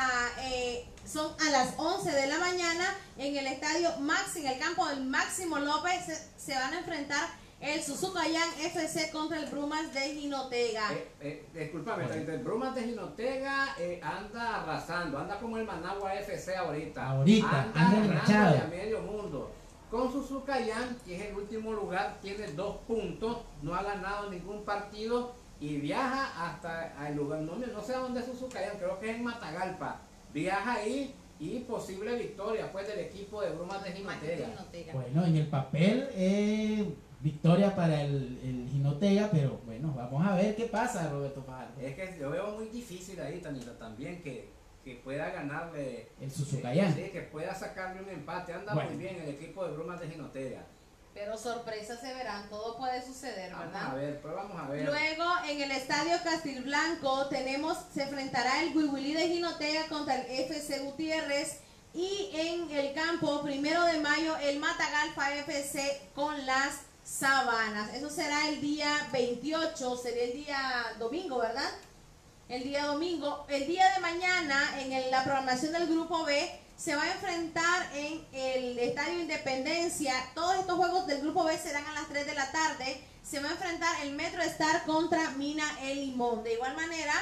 son a las 11 de la mañana en el estadio Maxi, en el campo del Máximo López, se van a enfrentar el Suzucayán FC contra el Brumas de Jinotega. Discúlpame, el Brumas de Jinotega anda arrasando, anda como el Managua FC ahorita. Anda ganando a medio mundo. Con Suzucayán, que es el último lugar, tiene 2 puntos, no ha ganado ningún partido y viaja hasta el lugar, no sé dónde es Suzucayán, creo que es en Matagalpa. Viaja ahí y posible victoria pues del equipo de Brumas de Jinotega. Bueno, en el papel victoria para el Jinotega, pero bueno, vamos a ver qué pasa, Roberto Fajardo. Es que yo veo muy difícil ahí, Tanita, también que pueda ganarle el Suzucayán. Sí, que pueda sacarle un empate. Anda muy bien el equipo de Brumas de Jinotega. Pero sorpresas se verán, todo puede suceder, ¿verdad? Vamos a ver. Luego, en el estadio Castilblanco, se enfrentará el Huihuilí de Jinotega contra el FC Gutiérrez. Y en el campo, 1 de mayo, el Matagalpa FC con las Sabanas. Eso será el día 28, sería el día domingo, ¿verdad? El día domingo. El día de mañana, en la programación del grupo B, se va a enfrentar en el Estadio Independencia. Todos estos juegos del grupo B serán a las 3 de la tarde. Se va a enfrentar el Metro Star contra Mina El Limón. De igual manera,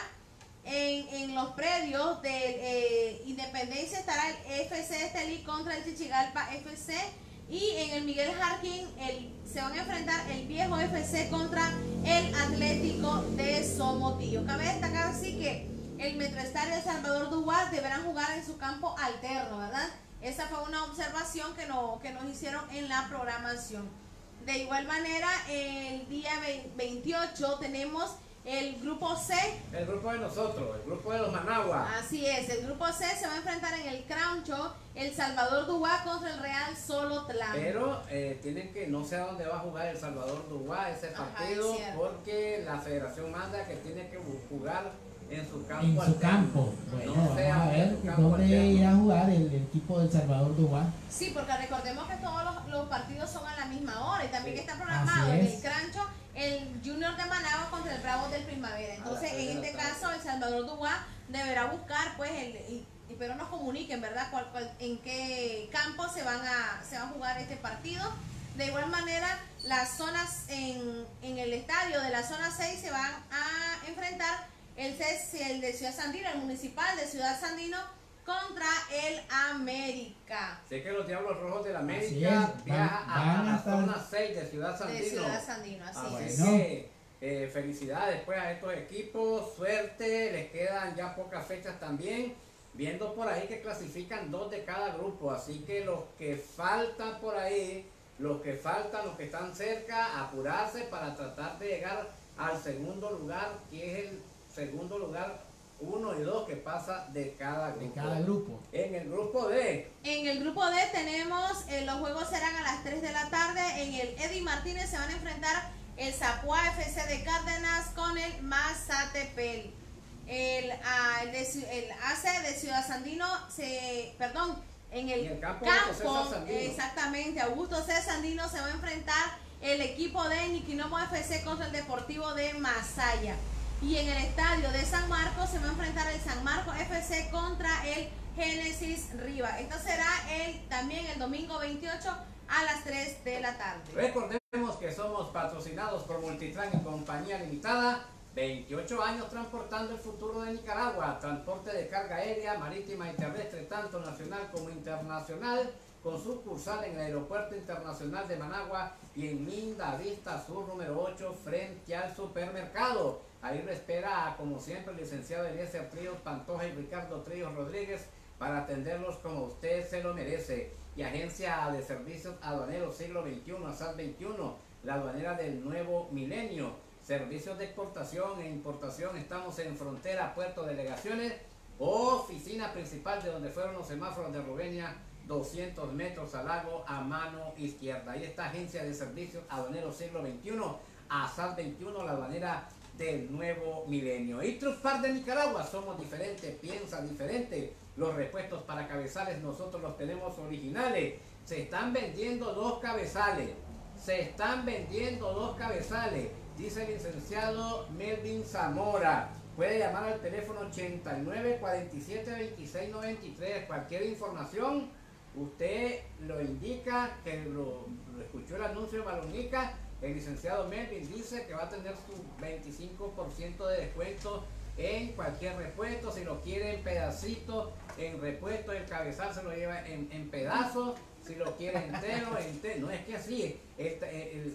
en los predios de Independencia estará el FC Estelí contra el Chichigalpa FC. Y en el Miguel Jarquín se van a enfrentar el Viejo FC contra el Atlético de Somotillo. Cabe destacar así que el Metroestadio de Salvador Duarte deberán jugar en su campo alterno, ¿verdad? Esa fue una observación que nos hicieron en la programación. De igual manera, el día 28 tenemos el grupo C. El grupo de nosotros, el grupo de los Managua. Así es, el grupo C se va a enfrentar en el Crancho, el Salvador Dubá contra el Real Solotlán. Pero tienen que, no sé a dónde va a jugar el Salvador Dubá ese partido, porque la federación manda que tiene que jugar en su campo. En su campo. Bueno, no sé vamos a ver dónde irá a jugar el equipo del Salvador Dubá. Sí, porque recordemos que todos los partidos son a la misma hora y también que está programado en el Crancho el Junior de Managua contra el Bravo del Primavera. Entonces, en este caso, el Salvador Dubá deberá buscar, pues, pero nos comuniquen, ¿verdad? En qué campo se va a jugar este partido. De igual manera, las zonas en el estadio de la zona 6 se van a enfrentar el de Ciudad Sandino, el municipal de Ciudad Sandino contra el América. Sé que los Diablos Rojos del América viajan a la zona 6 de Ciudad Sandino. De Ciudad Sandino, así es. Que Felicidades pues a estos equipos, suerte, les quedan ya pocas fechas también, viendo por ahí que clasifican 2 de cada grupo, así que los que faltan por ahí, los que están cerca, apurarse para tratar de llegar al segundo lugar, que es el segundo lugar 1 y 2 que pasa de cada grupo. De cada grupo. En el grupo D. En el grupo D tenemos, los juegos serán a las 3 de la tarde. En el Eddie Martínez se van a enfrentar el Zapua FC de Cárdenas con el Mazatepec. El AC de Ciudad Sandino, en el campo exactamente, Augusto C. Sandino se va a enfrentar el equipo de Niquinomo FC contra el Deportivo de Masaya. Y en el estadio de San Marcos se va a enfrentar el San Marcos FC contra el Génesis Riva. Esto será también el domingo 28 a las 3 de la tarde. Recordemos que somos patrocinados por Multitran y Compañía Limitada. 28 años transportando el futuro de Nicaragua. Transporte de carga aérea, marítima y terrestre, tanto nacional como internacional, con sucursal en el Aeropuerto Internacional de Managua y en Linda Vista Sur número 8 frente al supermercado. Ahí lo espera, como siempre, el licenciado Eliezer Tríos Pantoja y Ricardo Tríos Rodríguez para atenderlos como usted se lo merece. Y Agencia de Servicios Aduaneros Siglo XXI, ASAD 21, la aduanera del nuevo milenio. Servicios de exportación e importación, estamos en frontera, puerto, delegaciones, oficina principal de donde fueron los semáforos de Rubenia, 200 metros al lago a mano izquierda. Ahí está Agencia de Servicios Aduaneros Siglo XXI, ASAD 21, la aduanera del nuevo milenio. Y Truspar de Nicaragua, somos diferentes, piensa diferente. Los repuestos para cabezales nosotros los tenemos originales. Se están vendiendo 2 cabezales. Dice el licenciado Melvin Zamora. Puede llamar al teléfono 89 47 26 93. Cualquier información, usted lo indica, que lo escuchó el anuncio de Balonica. El licenciado Melvin dice que va a tener su 25% de descuento en cualquier repuesto. Si lo quiere en pedacitos, en repuesto, el cabezal se lo lleva en pedazos. Si lo quiere entero, no es que así. Esta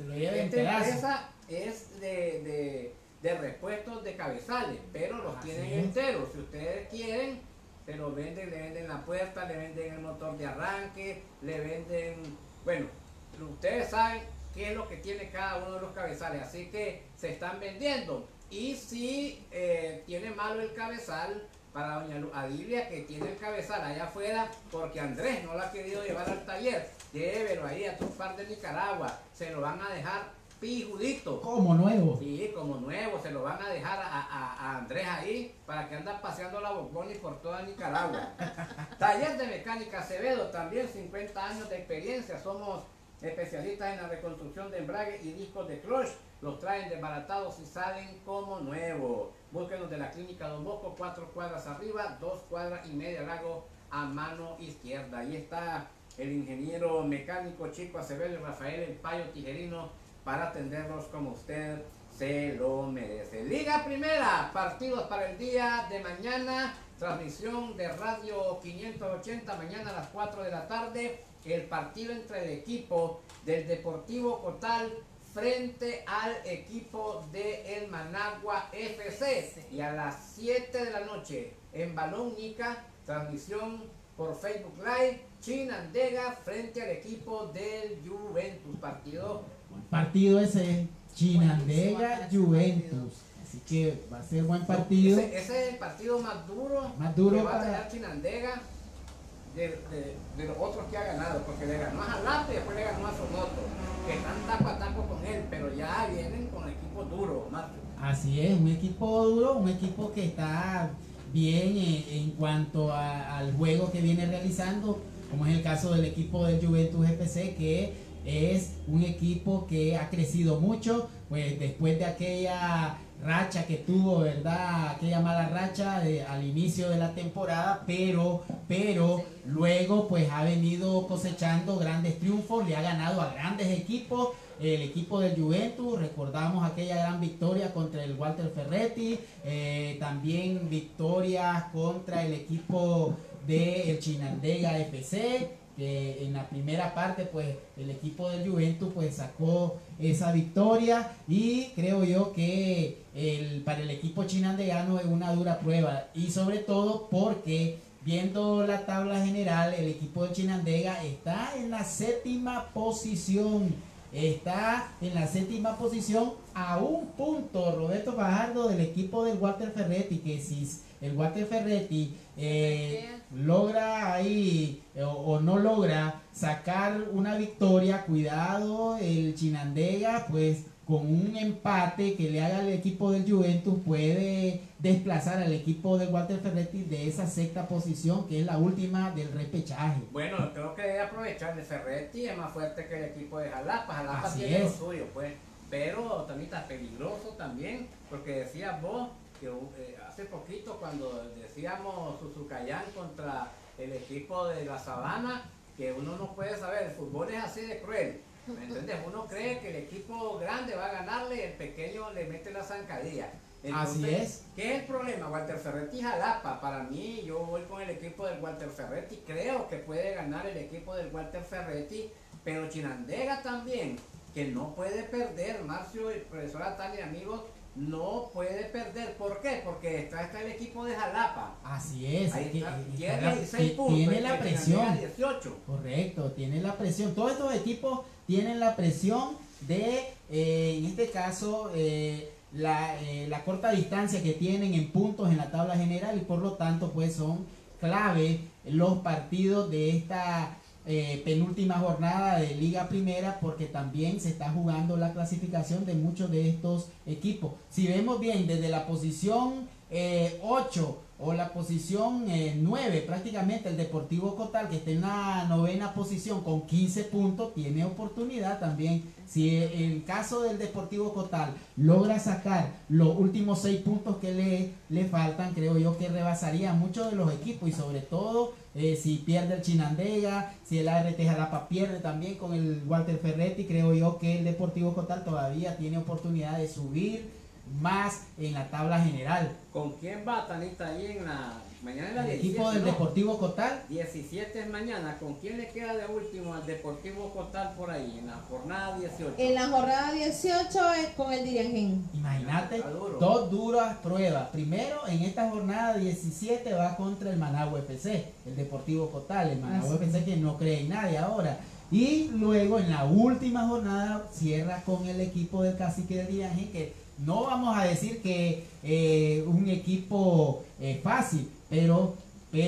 empresa es de repuestos de cabezales, pero los tienen enteros. Si ustedes quieren, se los venden, le venden la puerta, le venden el motor de arranque, le venden, bueno, ustedes saben qué es lo que tiene cada uno de los cabezales, así que se están vendiendo. Y si tiene malo el cabezal, para doña Adilia, que tiene el cabezal allá afuera, porque Andrés no lo ha querido llevar al taller, llévelo ahí a Truspar de Nicaragua, se lo van a dejar pijudito. Como nuevo. Sí, como nuevo, se lo van a dejar a Andrés ahí, para que anda paseando la Bomboni por toda Nicaragua. Taller de Mecánica Acevedo, también 50 años de experiencia, somos especialistas en la reconstrucción de embrague y discos de clutch. Los traen desbaratados y salen como nuevos. Búsquenos de la Clínica Don Bosco, 4 cuadras arriba, 2 cuadras y media al lago a mano izquierda. Ahí está el ingeniero mecánico Chico Acevedo y Rafael El Payo Tijerino para atenderlos como usted se lo merece. Liga Primera, partidos para el día de mañana, transmisión de Radio 580, mañana a las 4 de la tarde, el partido entre el equipo del Deportivo Cotal frente al equipo de el Managua FC, y a las 7 de la noche en Balón Nica, transmisión por Facebook Live, Chinandega frente al equipo del Juventus. Partido ese, Chinandega Juventus, así que va a ser buen partido. Ese es el partido más duro que va a tener Chinandega de los otros que ha ganado, porque le ganó a Jalapa y después le ganó a Somoto, que están taco a taco con él, pero ya vienen con equipo duro, Marco. Así es, un equipo duro, un equipo que está bien en cuanto al juego que viene realizando, como es el caso del equipo del Juventus FC, que es un equipo que ha crecido mucho, pues después de aquella racha que tuvo, ¿verdad? Aquella mala racha al inicio de la temporada, pero luego pues ha venido cosechando grandes triunfos, le ha ganado a grandes equipos. El equipo del Juventus, recordamos aquella gran victoria contra el Walter Ferretti, también victorias contra el equipo del Chinandega FC, que en la primera parte pues el equipo del Juventus pues sacó esa victoria, y creo yo que para el equipo chinandegano es una dura prueba, y sobre todo porque viendo la tabla general el equipo de Chinandega está en la séptima posición. Está en la séptima posición a un punto, Roberto Fajardo, del equipo del Walter Ferretti, que si el Walter Ferretti logra ahí o no logra sacar una victoria, cuidado, el Chinandega pues con un empate que le haga al equipo del Juventus puede desplazar al equipo del Walter Ferretti de esa sexta posición, que es la última del repechaje. Bueno, creo que debe aprovechar. El Ferretti es más fuerte que el equipo de Jalapa. Jalapa Así tiene es. lo suyo, pues. Pero también está peligroso también, porque decías vos que hace poquito cuando decíamos Suzucayán contra el equipo de la Sabana, que uno no puede saber, el fútbol es así de cruel. ¿Me entiendes? Uno cree que el equipo grande va a ganarle y el pequeño le mete la zancadilla. Entonces, así es. ¿Qué es el problema? Walter Ferretti y Jalapa. Para mí, yo voy con el equipo del Walter Ferretti. Creo que puede ganar el equipo del Walter Ferretti, pero Chinandega también, que no puede perder. Marcio, el profesor Atali, amigos, no puede perder. ¿Por qué? Porque está el equipo de Jalapa. Así es. Ahí que, está, tiene 16 puntos. Tiene la presión. 18. Correcto, tiene la presión. Todos estos equipos tienen la presión de, en este caso, la corta distancia que tienen en puntos en la tabla general, y por lo tanto pues son clave los partidos de esta penúltima jornada de Liga Primera, porque también se está jugando la clasificación de muchos de estos equipos. Si vemos bien desde la posición 8 o la posición 9, prácticamente el Deportivo Cotal, que está en la novena posición con 15 puntos, tiene oportunidad también. Si el caso del Deportivo Cotal logra sacar los últimos 6 puntos que le faltan, creo yo que rebasaría a muchos de los equipos, y sobre todo si pierde el Chinandega, si el ART Jalapa pierde también con el Walter Ferretti, creo yo que el Deportivo Cotal todavía tiene oportunidad de subir más en la tabla general. ¿Con quién va, Tanita, ahí en la mañana? En la El 17, equipo del ¿no? Deportivo Cotal. 17 es mañana. ¿Con quién le queda de último al Deportivo Cotal por ahí, en la jornada 18? En la jornada 18 es con el Diriangén. Imagínate, Está duro. dos duras pruebas. Primero, en esta jornada 17 va contra el Managua FC, el Deportivo Cotal, el Managua FC que no cree en nadie ahora. Y luego en la última jornada cierra con el equipo del Cacique del Diriangén, que no vamos a decir que un equipo fácil, pero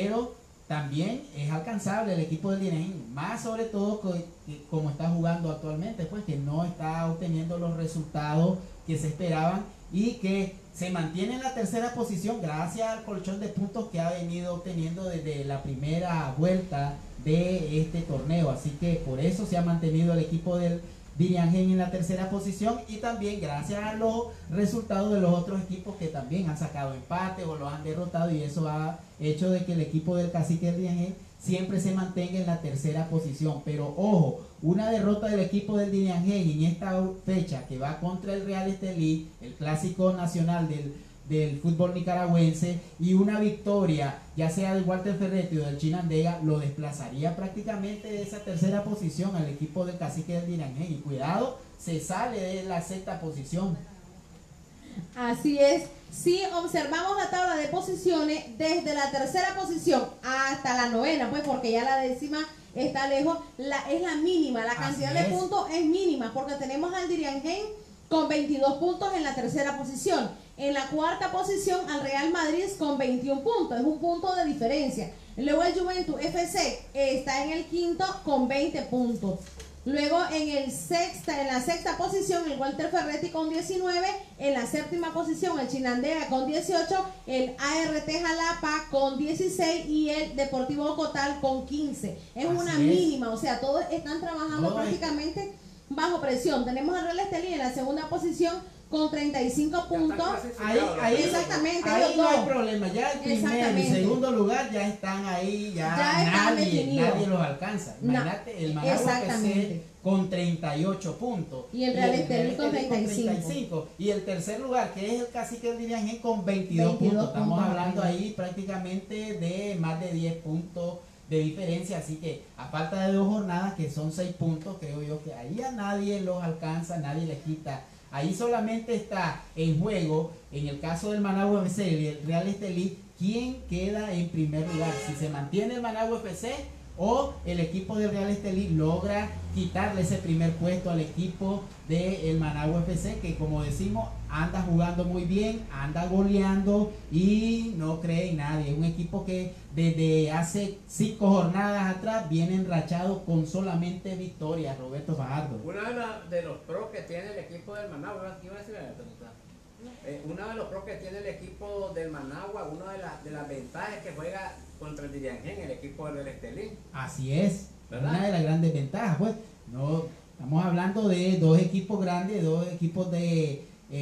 también es alcanzable el equipo del Diriangén, más sobre todo como está jugando actualmente, pues que no está obteniendo los resultados que se esperaban, y que se mantiene en la tercera posición gracias al colchón de puntos que ha venido obteniendo desde la primera vuelta de este torneo. Así que por eso se ha mantenido el equipo del Diriangén en la tercera posición, y también gracias a los resultados de los otros equipos que también han sacado empate o los han derrotado, y eso ha hecho de que el equipo del Cacique del Diriangén siempre se mantenga en la tercera posición. Pero ojo, una derrota del equipo del Diriangén en esta fecha que va contra el Real Estelí, el clásico nacional del fútbol nicaragüense, y una victoria ya sea del Walter Ferretti o del Chinandega, lo desplazaría prácticamente de esa tercera posición al equipo del Cacique del Diriangén, y cuidado, se sale de la sexta posición. Así es. Si observamos la tabla de posiciones, desde la tercera posición hasta la novena, pues porque ya la décima está lejos, es la mínima, la cantidad de puntos es mínima, porque tenemos al Diriangén con 22 puntos en la tercera posición. En la cuarta posición al Real Madrid con 21 puntos, es un punto de diferencia. Luego el Juventus FC está en el quinto con 20 puntos. Luego en la sexta posición el Walter Ferretti con 19, en la séptima posición el Chinandega con 18, el ART Jalapa con 16 y el Deportivo Cotal con 15. Es una mínima, o sea, todos están trabajando prácticamente bajo presión. Tenemos al Real Estelí en la segunda posición con 35 puntos. Ahí exactamente. Ahí no hay problema. Ya el primer y segundo lugar ya están ahí, ya nadie los alcanza. Imagínate, el Managua FC con 38 puntos. Y el Real Estelí con 35. Y el tercer lugar, que es el Cacique del Diriangén, con 22 puntos. Estamos hablando ahí prácticamente de más de 10 puntos de diferencia, así que a falta de 2 jornadas, que son 6 puntos, creo yo que ahí a nadie los alcanza, nadie les quita. Ahí solamente está en juego, en el caso del Managua FC y el Real Estelí, quién queda en primer lugar, si se mantiene el Managua FC o el equipo del Real Estelí logra quitarle ese primer puesto al equipo del Managua FC, que como decimos anda jugando muy bien, anda goleando y no cree en nadie. Un equipo que desde hace 5 jornadas atrás viene enrachado con solamente victorias, Roberto Fajardo. Uno de los pros que tiene el equipo del Managua, uno de los pros que tiene el equipo del Managua, una de las ventajas que juega contra el Diriangén, el equipo del Estelí. Así es, ¿verdad? Una de las grandes ventajas, pues. No, estamos hablando de 2 equipos grandes, 2 equipos de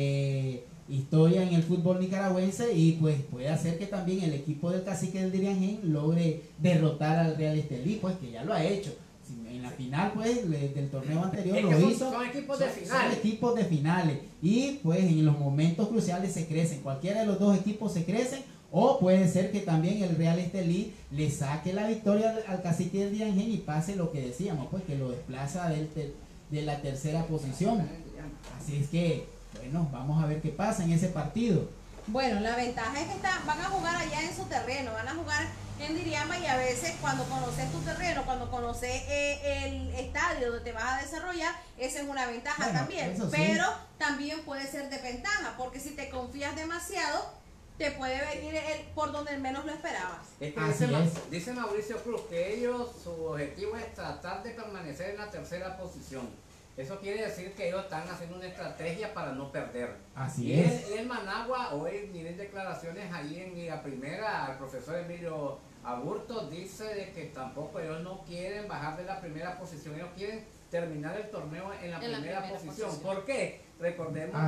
historia en el fútbol nicaragüense, y pues puede hacer que también el equipo del Cacique del Diriangén logre derrotar al Real Estelí, pues que ya lo ha hecho. En la final, pues, del torneo anterior lo hizo. Son equipos de finales. Son equipos de finales. Y pues en los momentos cruciales se crecen. Cualquiera de los 2 equipos se crecen. O puede ser que también el Real Estelí le saque la victoria al Cacique del Diriangén y pase lo que decíamos, pues que lo desplaza de la tercera posición. Así es que, bueno, vamos a ver qué pasa en ese partido. Bueno, la ventaja es que van a jugar allá en su terreno, van a jugar en Diriama, y a veces cuando conoces tu terreno, cuando conoces el estadio donde te vas a desarrollar, esa es una ventaja también. Sí. Pero también puede ser desventaja, porque si te confías demasiado, te puede venir por donde menos lo esperabas. Es que dice Mauricio Cruz que su objetivo es tratar de permanecer en la tercera posición. Eso quiere decir que ellos están haciendo una estrategia para no perder. Así es. Y el Managua, hoy miren declaraciones ahí en la primera, el profesor Emilio Aburto dice de que tampoco ellos no quieren bajar de la primera posición, ellos quieren terminar el torneo en la primera posición. ¿Por qué? Recordemos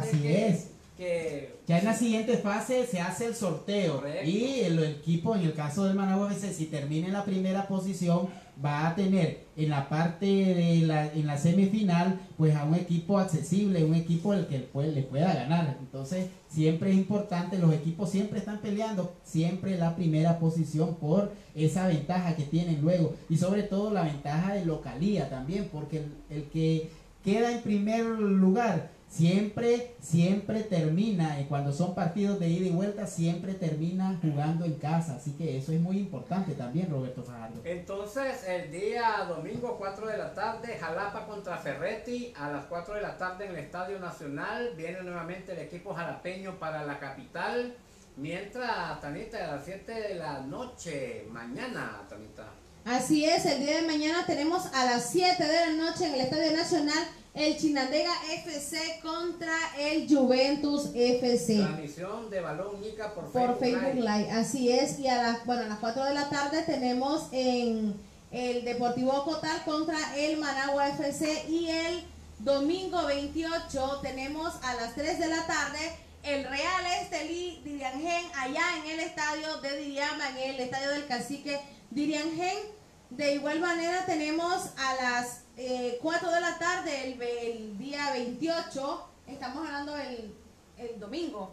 que ya en la siguiente fase se hace el sorteo. Correcto. Y el equipo, en el caso del Managua FC, si termina en la primera posición, va a tener en la parte de en la semifinal, pues a un equipo accesible, un equipo el que le pueda ganar. Entonces siempre es importante, los equipos siempre están peleando siempre la primera posición por esa ventaja que tienen luego, y sobre todo la ventaja de localía también, porque el que queda en primer lugar siempre termina, cuando son partidos de ida y vuelta, siempre termina jugando en casa. Así que eso es muy importante también, Roberto Fajardo. Entonces, el día domingo, 4 de la tarde, Jalapa contra Ferretti. A las 4 de la tarde en el Estadio Nacional viene nuevamente el equipo jalapeño para la capital. Mientras, Tanita, a las 7 de la noche, mañana, Tanita. Así es, el día de mañana tenemos a las 7 de la noche en el Estadio Nacional el Chinandega FC contra el Juventus FC. Transmisión de Balón Nica por Facebook Live. Así es, y a las 4 de la tarde tenemos en el Deportivo Cotal contra el Managua FC, y el domingo 28 tenemos a las 3 de la tarde el Real Estelí Diriangén allá en el estadio de Diriama, en el estadio del Cacique Diriangén. De igual manera tenemos a las 4 de la tarde el día 28, estamos hablando el domingo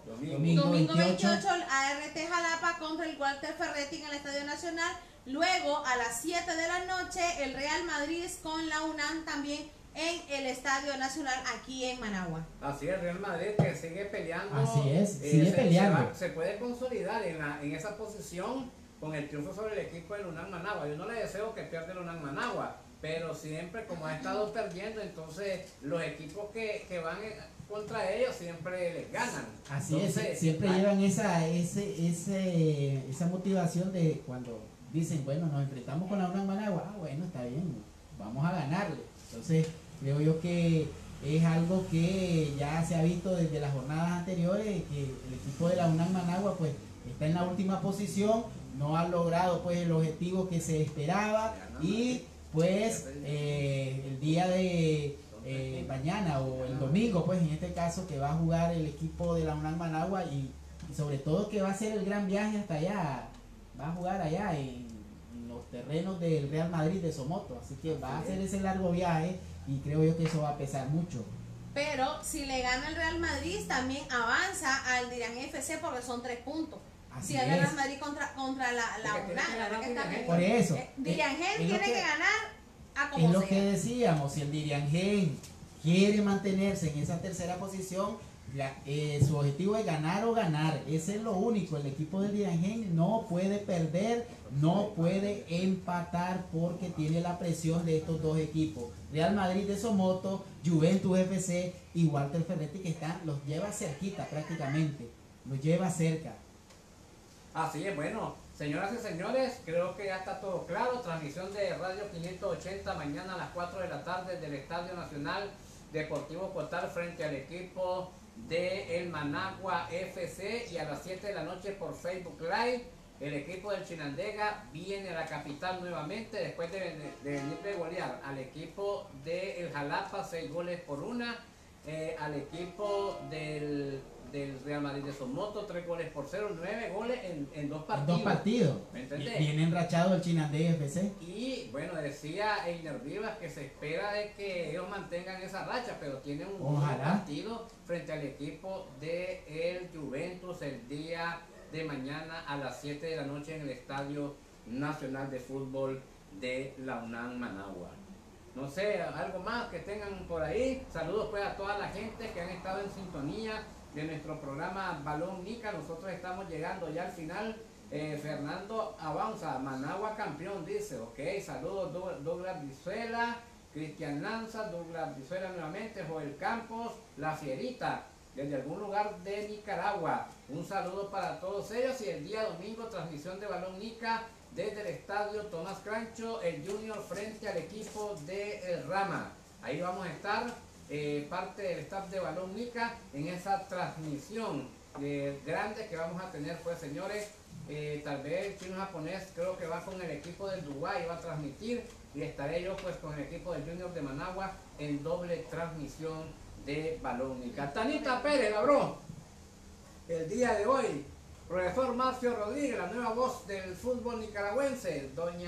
28, el ART Jalapa contra el Walter Ferretti en el Estadio Nacional. Luego a las 7 de la noche el Real Madrid con la UNAM también en el Estadio Nacional aquí en Managua. Así es, Real Madrid que sigue peleando. Así es, sigue peleando. Se puede consolidar en esa posición con el triunfo sobre el equipo del UNAM Managua. Yo no le deseo que pierda el UNAM Managua, pero siempre como ha estado perdiendo, entonces los equipos que van contra ellos siempre les ganan. Así entonces, es, siempre llevan esa motivación de cuando dicen, bueno, nos enfrentamos con la UNAM Managua, bueno, está bien, vamos a ganarle. Entonces creo yo que es algo que ya se ha visto desde las jornadas anteriores, que el equipo de la UNAM Managua pues está en la última posición, no ha logrado pues el objetivo que se esperaba, y pues el día de mañana o el domingo, pues en este caso, que va a jugar el equipo de la UNAM Managua, y sobre todo que va a ser el gran viaje hasta allá, va a jugar allá en los terrenos del Real Madrid de Somoto, así que va a hacer ese largo viaje, y creo yo que eso va a pesar mucho. Pero si le gana el Real Madrid, también avanza al Diriangén FC porque son 3 puntos. Si es Real Madrid contra la UNAM. Por eso. Diriangén tiene que ganar a como sea. Es lo sea. que decíamos, si el Diriangén quiere mantenerse en esa tercera posición, su objetivo es ganar o ganar. Ese es lo único. El equipo del Diriangén no puede perder, no puede empatar porque tiene la presión de estos dos equipos. Real Madrid de Somoto, Juventus FC y Walter Ferretti, que los lleva cerquita prácticamente. Los lleva cerca. Así es, bueno, señoras y señores, creo que ya está todo claro. Transmisión de Radio 580 mañana a las 4 de la tarde del Estadio Nacional Deportivo Cotal frente al equipo de el Managua FC, y a las 7 de la noche por Facebook Live. El equipo del Chinandega viene a la capital nuevamente después de venir de golear al equipo del Jalapa 6-1, al equipo del Real Madrid de Somoto 3-0, 9 goles en 2 partidos. En 2 partidos. ¿Me entendés? Viene enrachado el Chinandega FC. Y bueno, decía Einer Vivas que se espera de que ellos mantengan esa racha, pero tienen un buen partido frente al equipo de el Juventus el día de mañana a las 7 de la noche en el Estadio Nacional de Fútbol de la UNAM Managua. No sé, algo más que tengan por ahí. Saludos pues a toda la gente que han estado en sintonía de nuestro programa Balón Nica. Nosotros estamos llegando ya al final. Fernando avanza, Managua campeón, dice. Ok, saludos Douglas Brizuela, Cristian Lanza, Douglas Brizuela nuevamente, Joel Campos, La Fierita, desde algún lugar de Nicaragua. Un saludo para todos ellos, y el día domingo transmisión de Balón Nica desde el estadio Tomás Crancho, el Junior frente al equipo de El Rama. Ahí vamos a estar, parte del staff de Balón Nica, en esa transmisión grande que vamos a tener, pues señores. Tal vez el chino japonés creo que va con el equipo del Dubái, va a transmitir, y estaré yo pues con el equipo del Junior de Managua en doble transmisión de Balón Nica. Tanita Pérez, Labró, el día de hoy, profesor Marcio Rodríguez, la nueva voz del fútbol nicaragüense,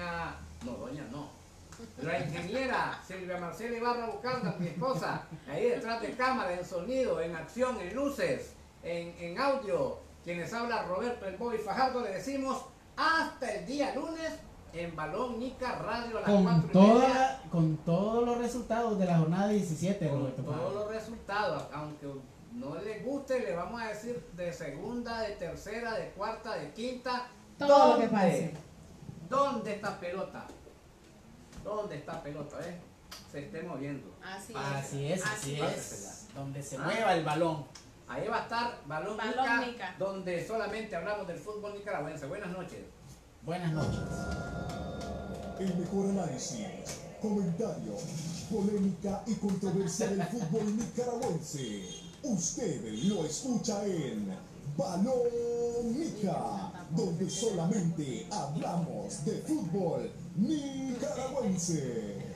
la ingeniera Silvia Marcela Ibarra Bucarda, mi esposa, ahí detrás de cámara, en sonido, en acción, en luces, en audio, quienes habla Roberto El Bobby Fajardo. Le decimos hasta el día lunes en Balón Nica Radio a las 4:30. Con todos los resultados de la jornada 17, con Roberto. Todos los resultados, aunque no les guste, le vamos a decir de segunda, de tercera, de cuarta, de quinta. Todo lo que pase. ¿Dónde está pelota? ¿Dónde está pelota? Se esté moviendo. Así es. Donde se mueva el balón. Ahí va a estar Balón Nica, donde solamente hablamos del fútbol nicaragüense. Buenas noches. Buenas noches. El mejor análisis, comentario, polémica y controversia del fútbol nicaragüense. Usted lo escucha en Balón Nica, donde solamente hablamos de fútbol nicaragüense.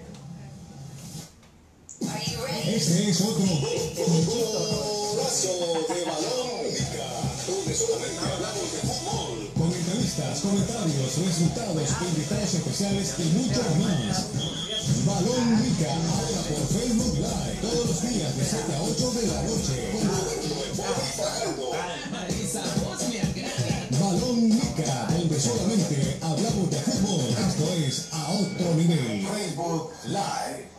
Este es otro Brazo de Balón Nica, donde solamente hablamos de fútbol. con entrevistas, comentarios, resultados, invitados especiales y mucho más. Balón Nica, ahora por Facebook Live, todos los días de 7 a 8 de la noche. Balón Nica, donde solamente hablamos de fútbol. Esto es a otro nivel. Facebook Live.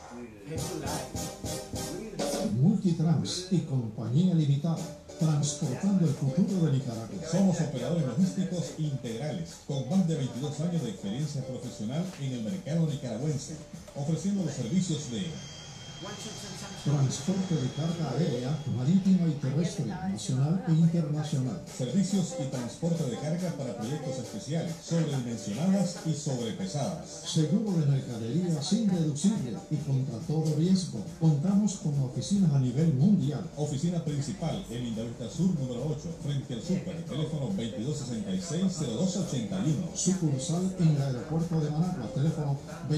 Multitrans y Compañía Limitada, transportando el futuro de Nicaragua. Somos operadores logísticos integrales, con más de 22 años de experiencia profesional en el mercado nicaragüense, ofreciendo los servicios de Transporte de carga aérea, marítima y terrestre, nacional e internacional. servicios y transporte de carga para proyectos especiales, sobredimensionadas y sobrepesadas. Seguro de mercadería sin deducible y contra todo riesgo. Contamos con oficinas a nivel mundial. Oficina principal en Lindavista Sur, número 8, frente al Súper, teléfono 2266-0281. Sucursal en el aeropuerto de Managua, teléfono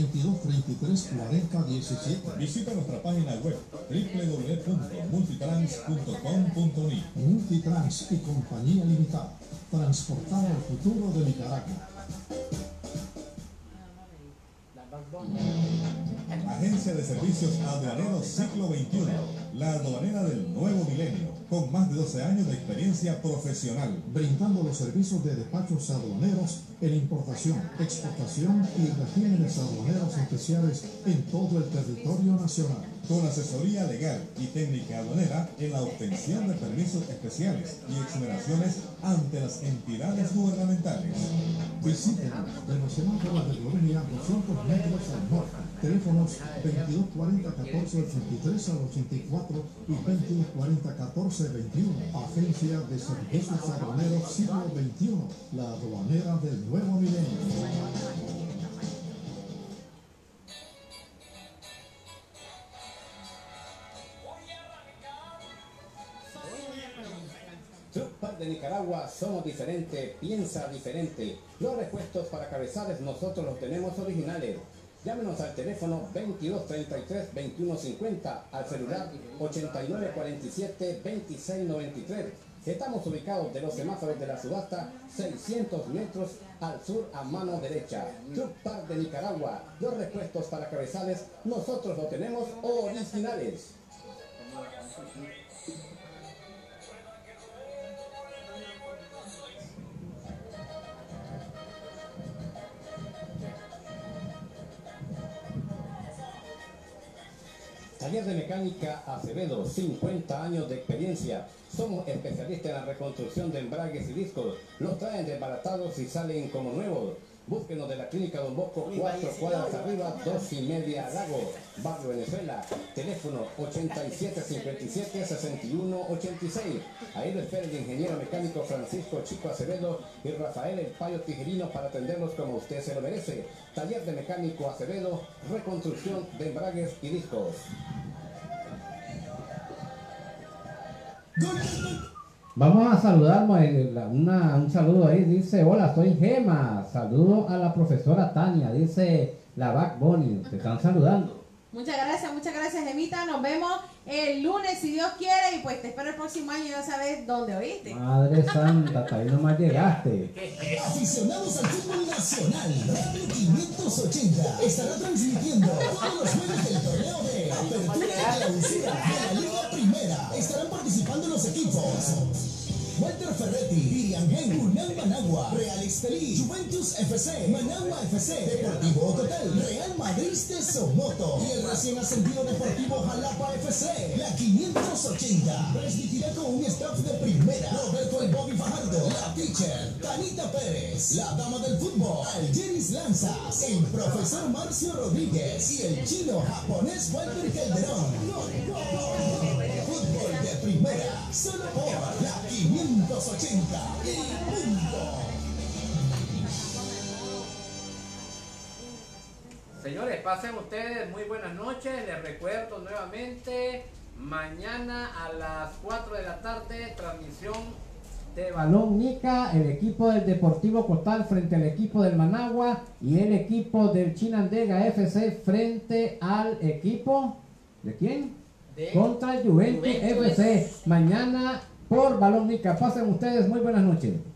2233-4017. Visita nuestra página web www.multitrans.com.ni. Multitrans y Compañía Limitada, transportando el futuro de Nicaragua. Agencia de Servicios Aduaneros Siglo XXI, la aduanera del nuevo milenio. con más de 12 años de experiencia profesional. Brindando los servicios de despachos aduaneros en importación, exportación y regímenes aduaneros especiales en todo el territorio nacional. Con asesoría legal y técnica aduanera en la obtención de permisos especiales y exoneraciones ante las entidades gubernamentales. Visítenos en los semáforos de Colonia 200 metros al norte. Teléfonos 2240-1483 al 84 y 2240-1421. Agencia de Servicios Aduaneros Siglo XXI, la aduanera del nuevo milenio. Truck Park de Nicaragua, somos diferentes, piensa diferente. Los repuestos para cabezales nosotros los tenemos originales. Llámenos al teléfono 2233-2150, al celular 8947-2693. Estamos ubicados de los semáforos de la subasta 600 metros al sur a mano derecha. Truck Park de Nicaragua, los repuestos para cabezales nosotros los tenemos originales. Taller de Mecánica Acevedo, 50 años de experiencia. Somos especialistas en la reconstrucción de embragues y discos. Los traen desbaratados y salen como nuevos. Búsquenos de la Clínica Don Bosco, 4 cuadras arriba, 2:30 Lago, Barrio Venezuela. Teléfono 8757-6186. Ahí lo espera el ingeniero mecánico Francisco Chico Acevedo y Rafael El Payo Tijerino para atenderlos como usted se lo merece. Taller de Mecánico Acevedo, reconstrucción de embragues y discos. Vamos a saludar, un saludo ahí, dice, hola, soy Gema, saludo a la profesora Tania, dice la Back Bunny, te están saludando. Muchas gracias, Gemita, nos vemos el lunes si Dios quiere y pues te espero el próximo año y ya sabes dónde, ¿oíste? Madre santa, hasta ahí nomás llegaste. Aficionados al fútbol nacional, Radio 580 estará transmitiendo todos los juegos del torneo de Apertura y Clausura de la Liga Primera. Estarán participando los equipos Walter Ferretti, Dirian Gen, Unam Managua, Real Estelí, Juventus FC, Managua FC, Deportivo Ocotal, Real Madrid de Somoto y el recién ascendido Deportivo Jalapa FC. La 580 transmitirá con un staff de primera: Roberto El Bobby Fajardo, la Teacher, Tanita Pérez, la Dama del Fútbol, Algeris Lanzas, el Profesor Marcio Rodríguez y el chino japonés Walter Calderón. Fútbol de primera, solo por la 580 y punto. Señores, pasen ustedes muy buenas noches. Les recuerdo nuevamente, mañana a las 4 de la tarde, transmisión de Balón Nica, el equipo del Deportivo Cotal frente al equipo del Managua y el equipo del Chinandega FC frente al equipo ¿de quién? Contra el Juventus FC. Mañana por Balón Nica. Pasen ustedes muy buenas noches.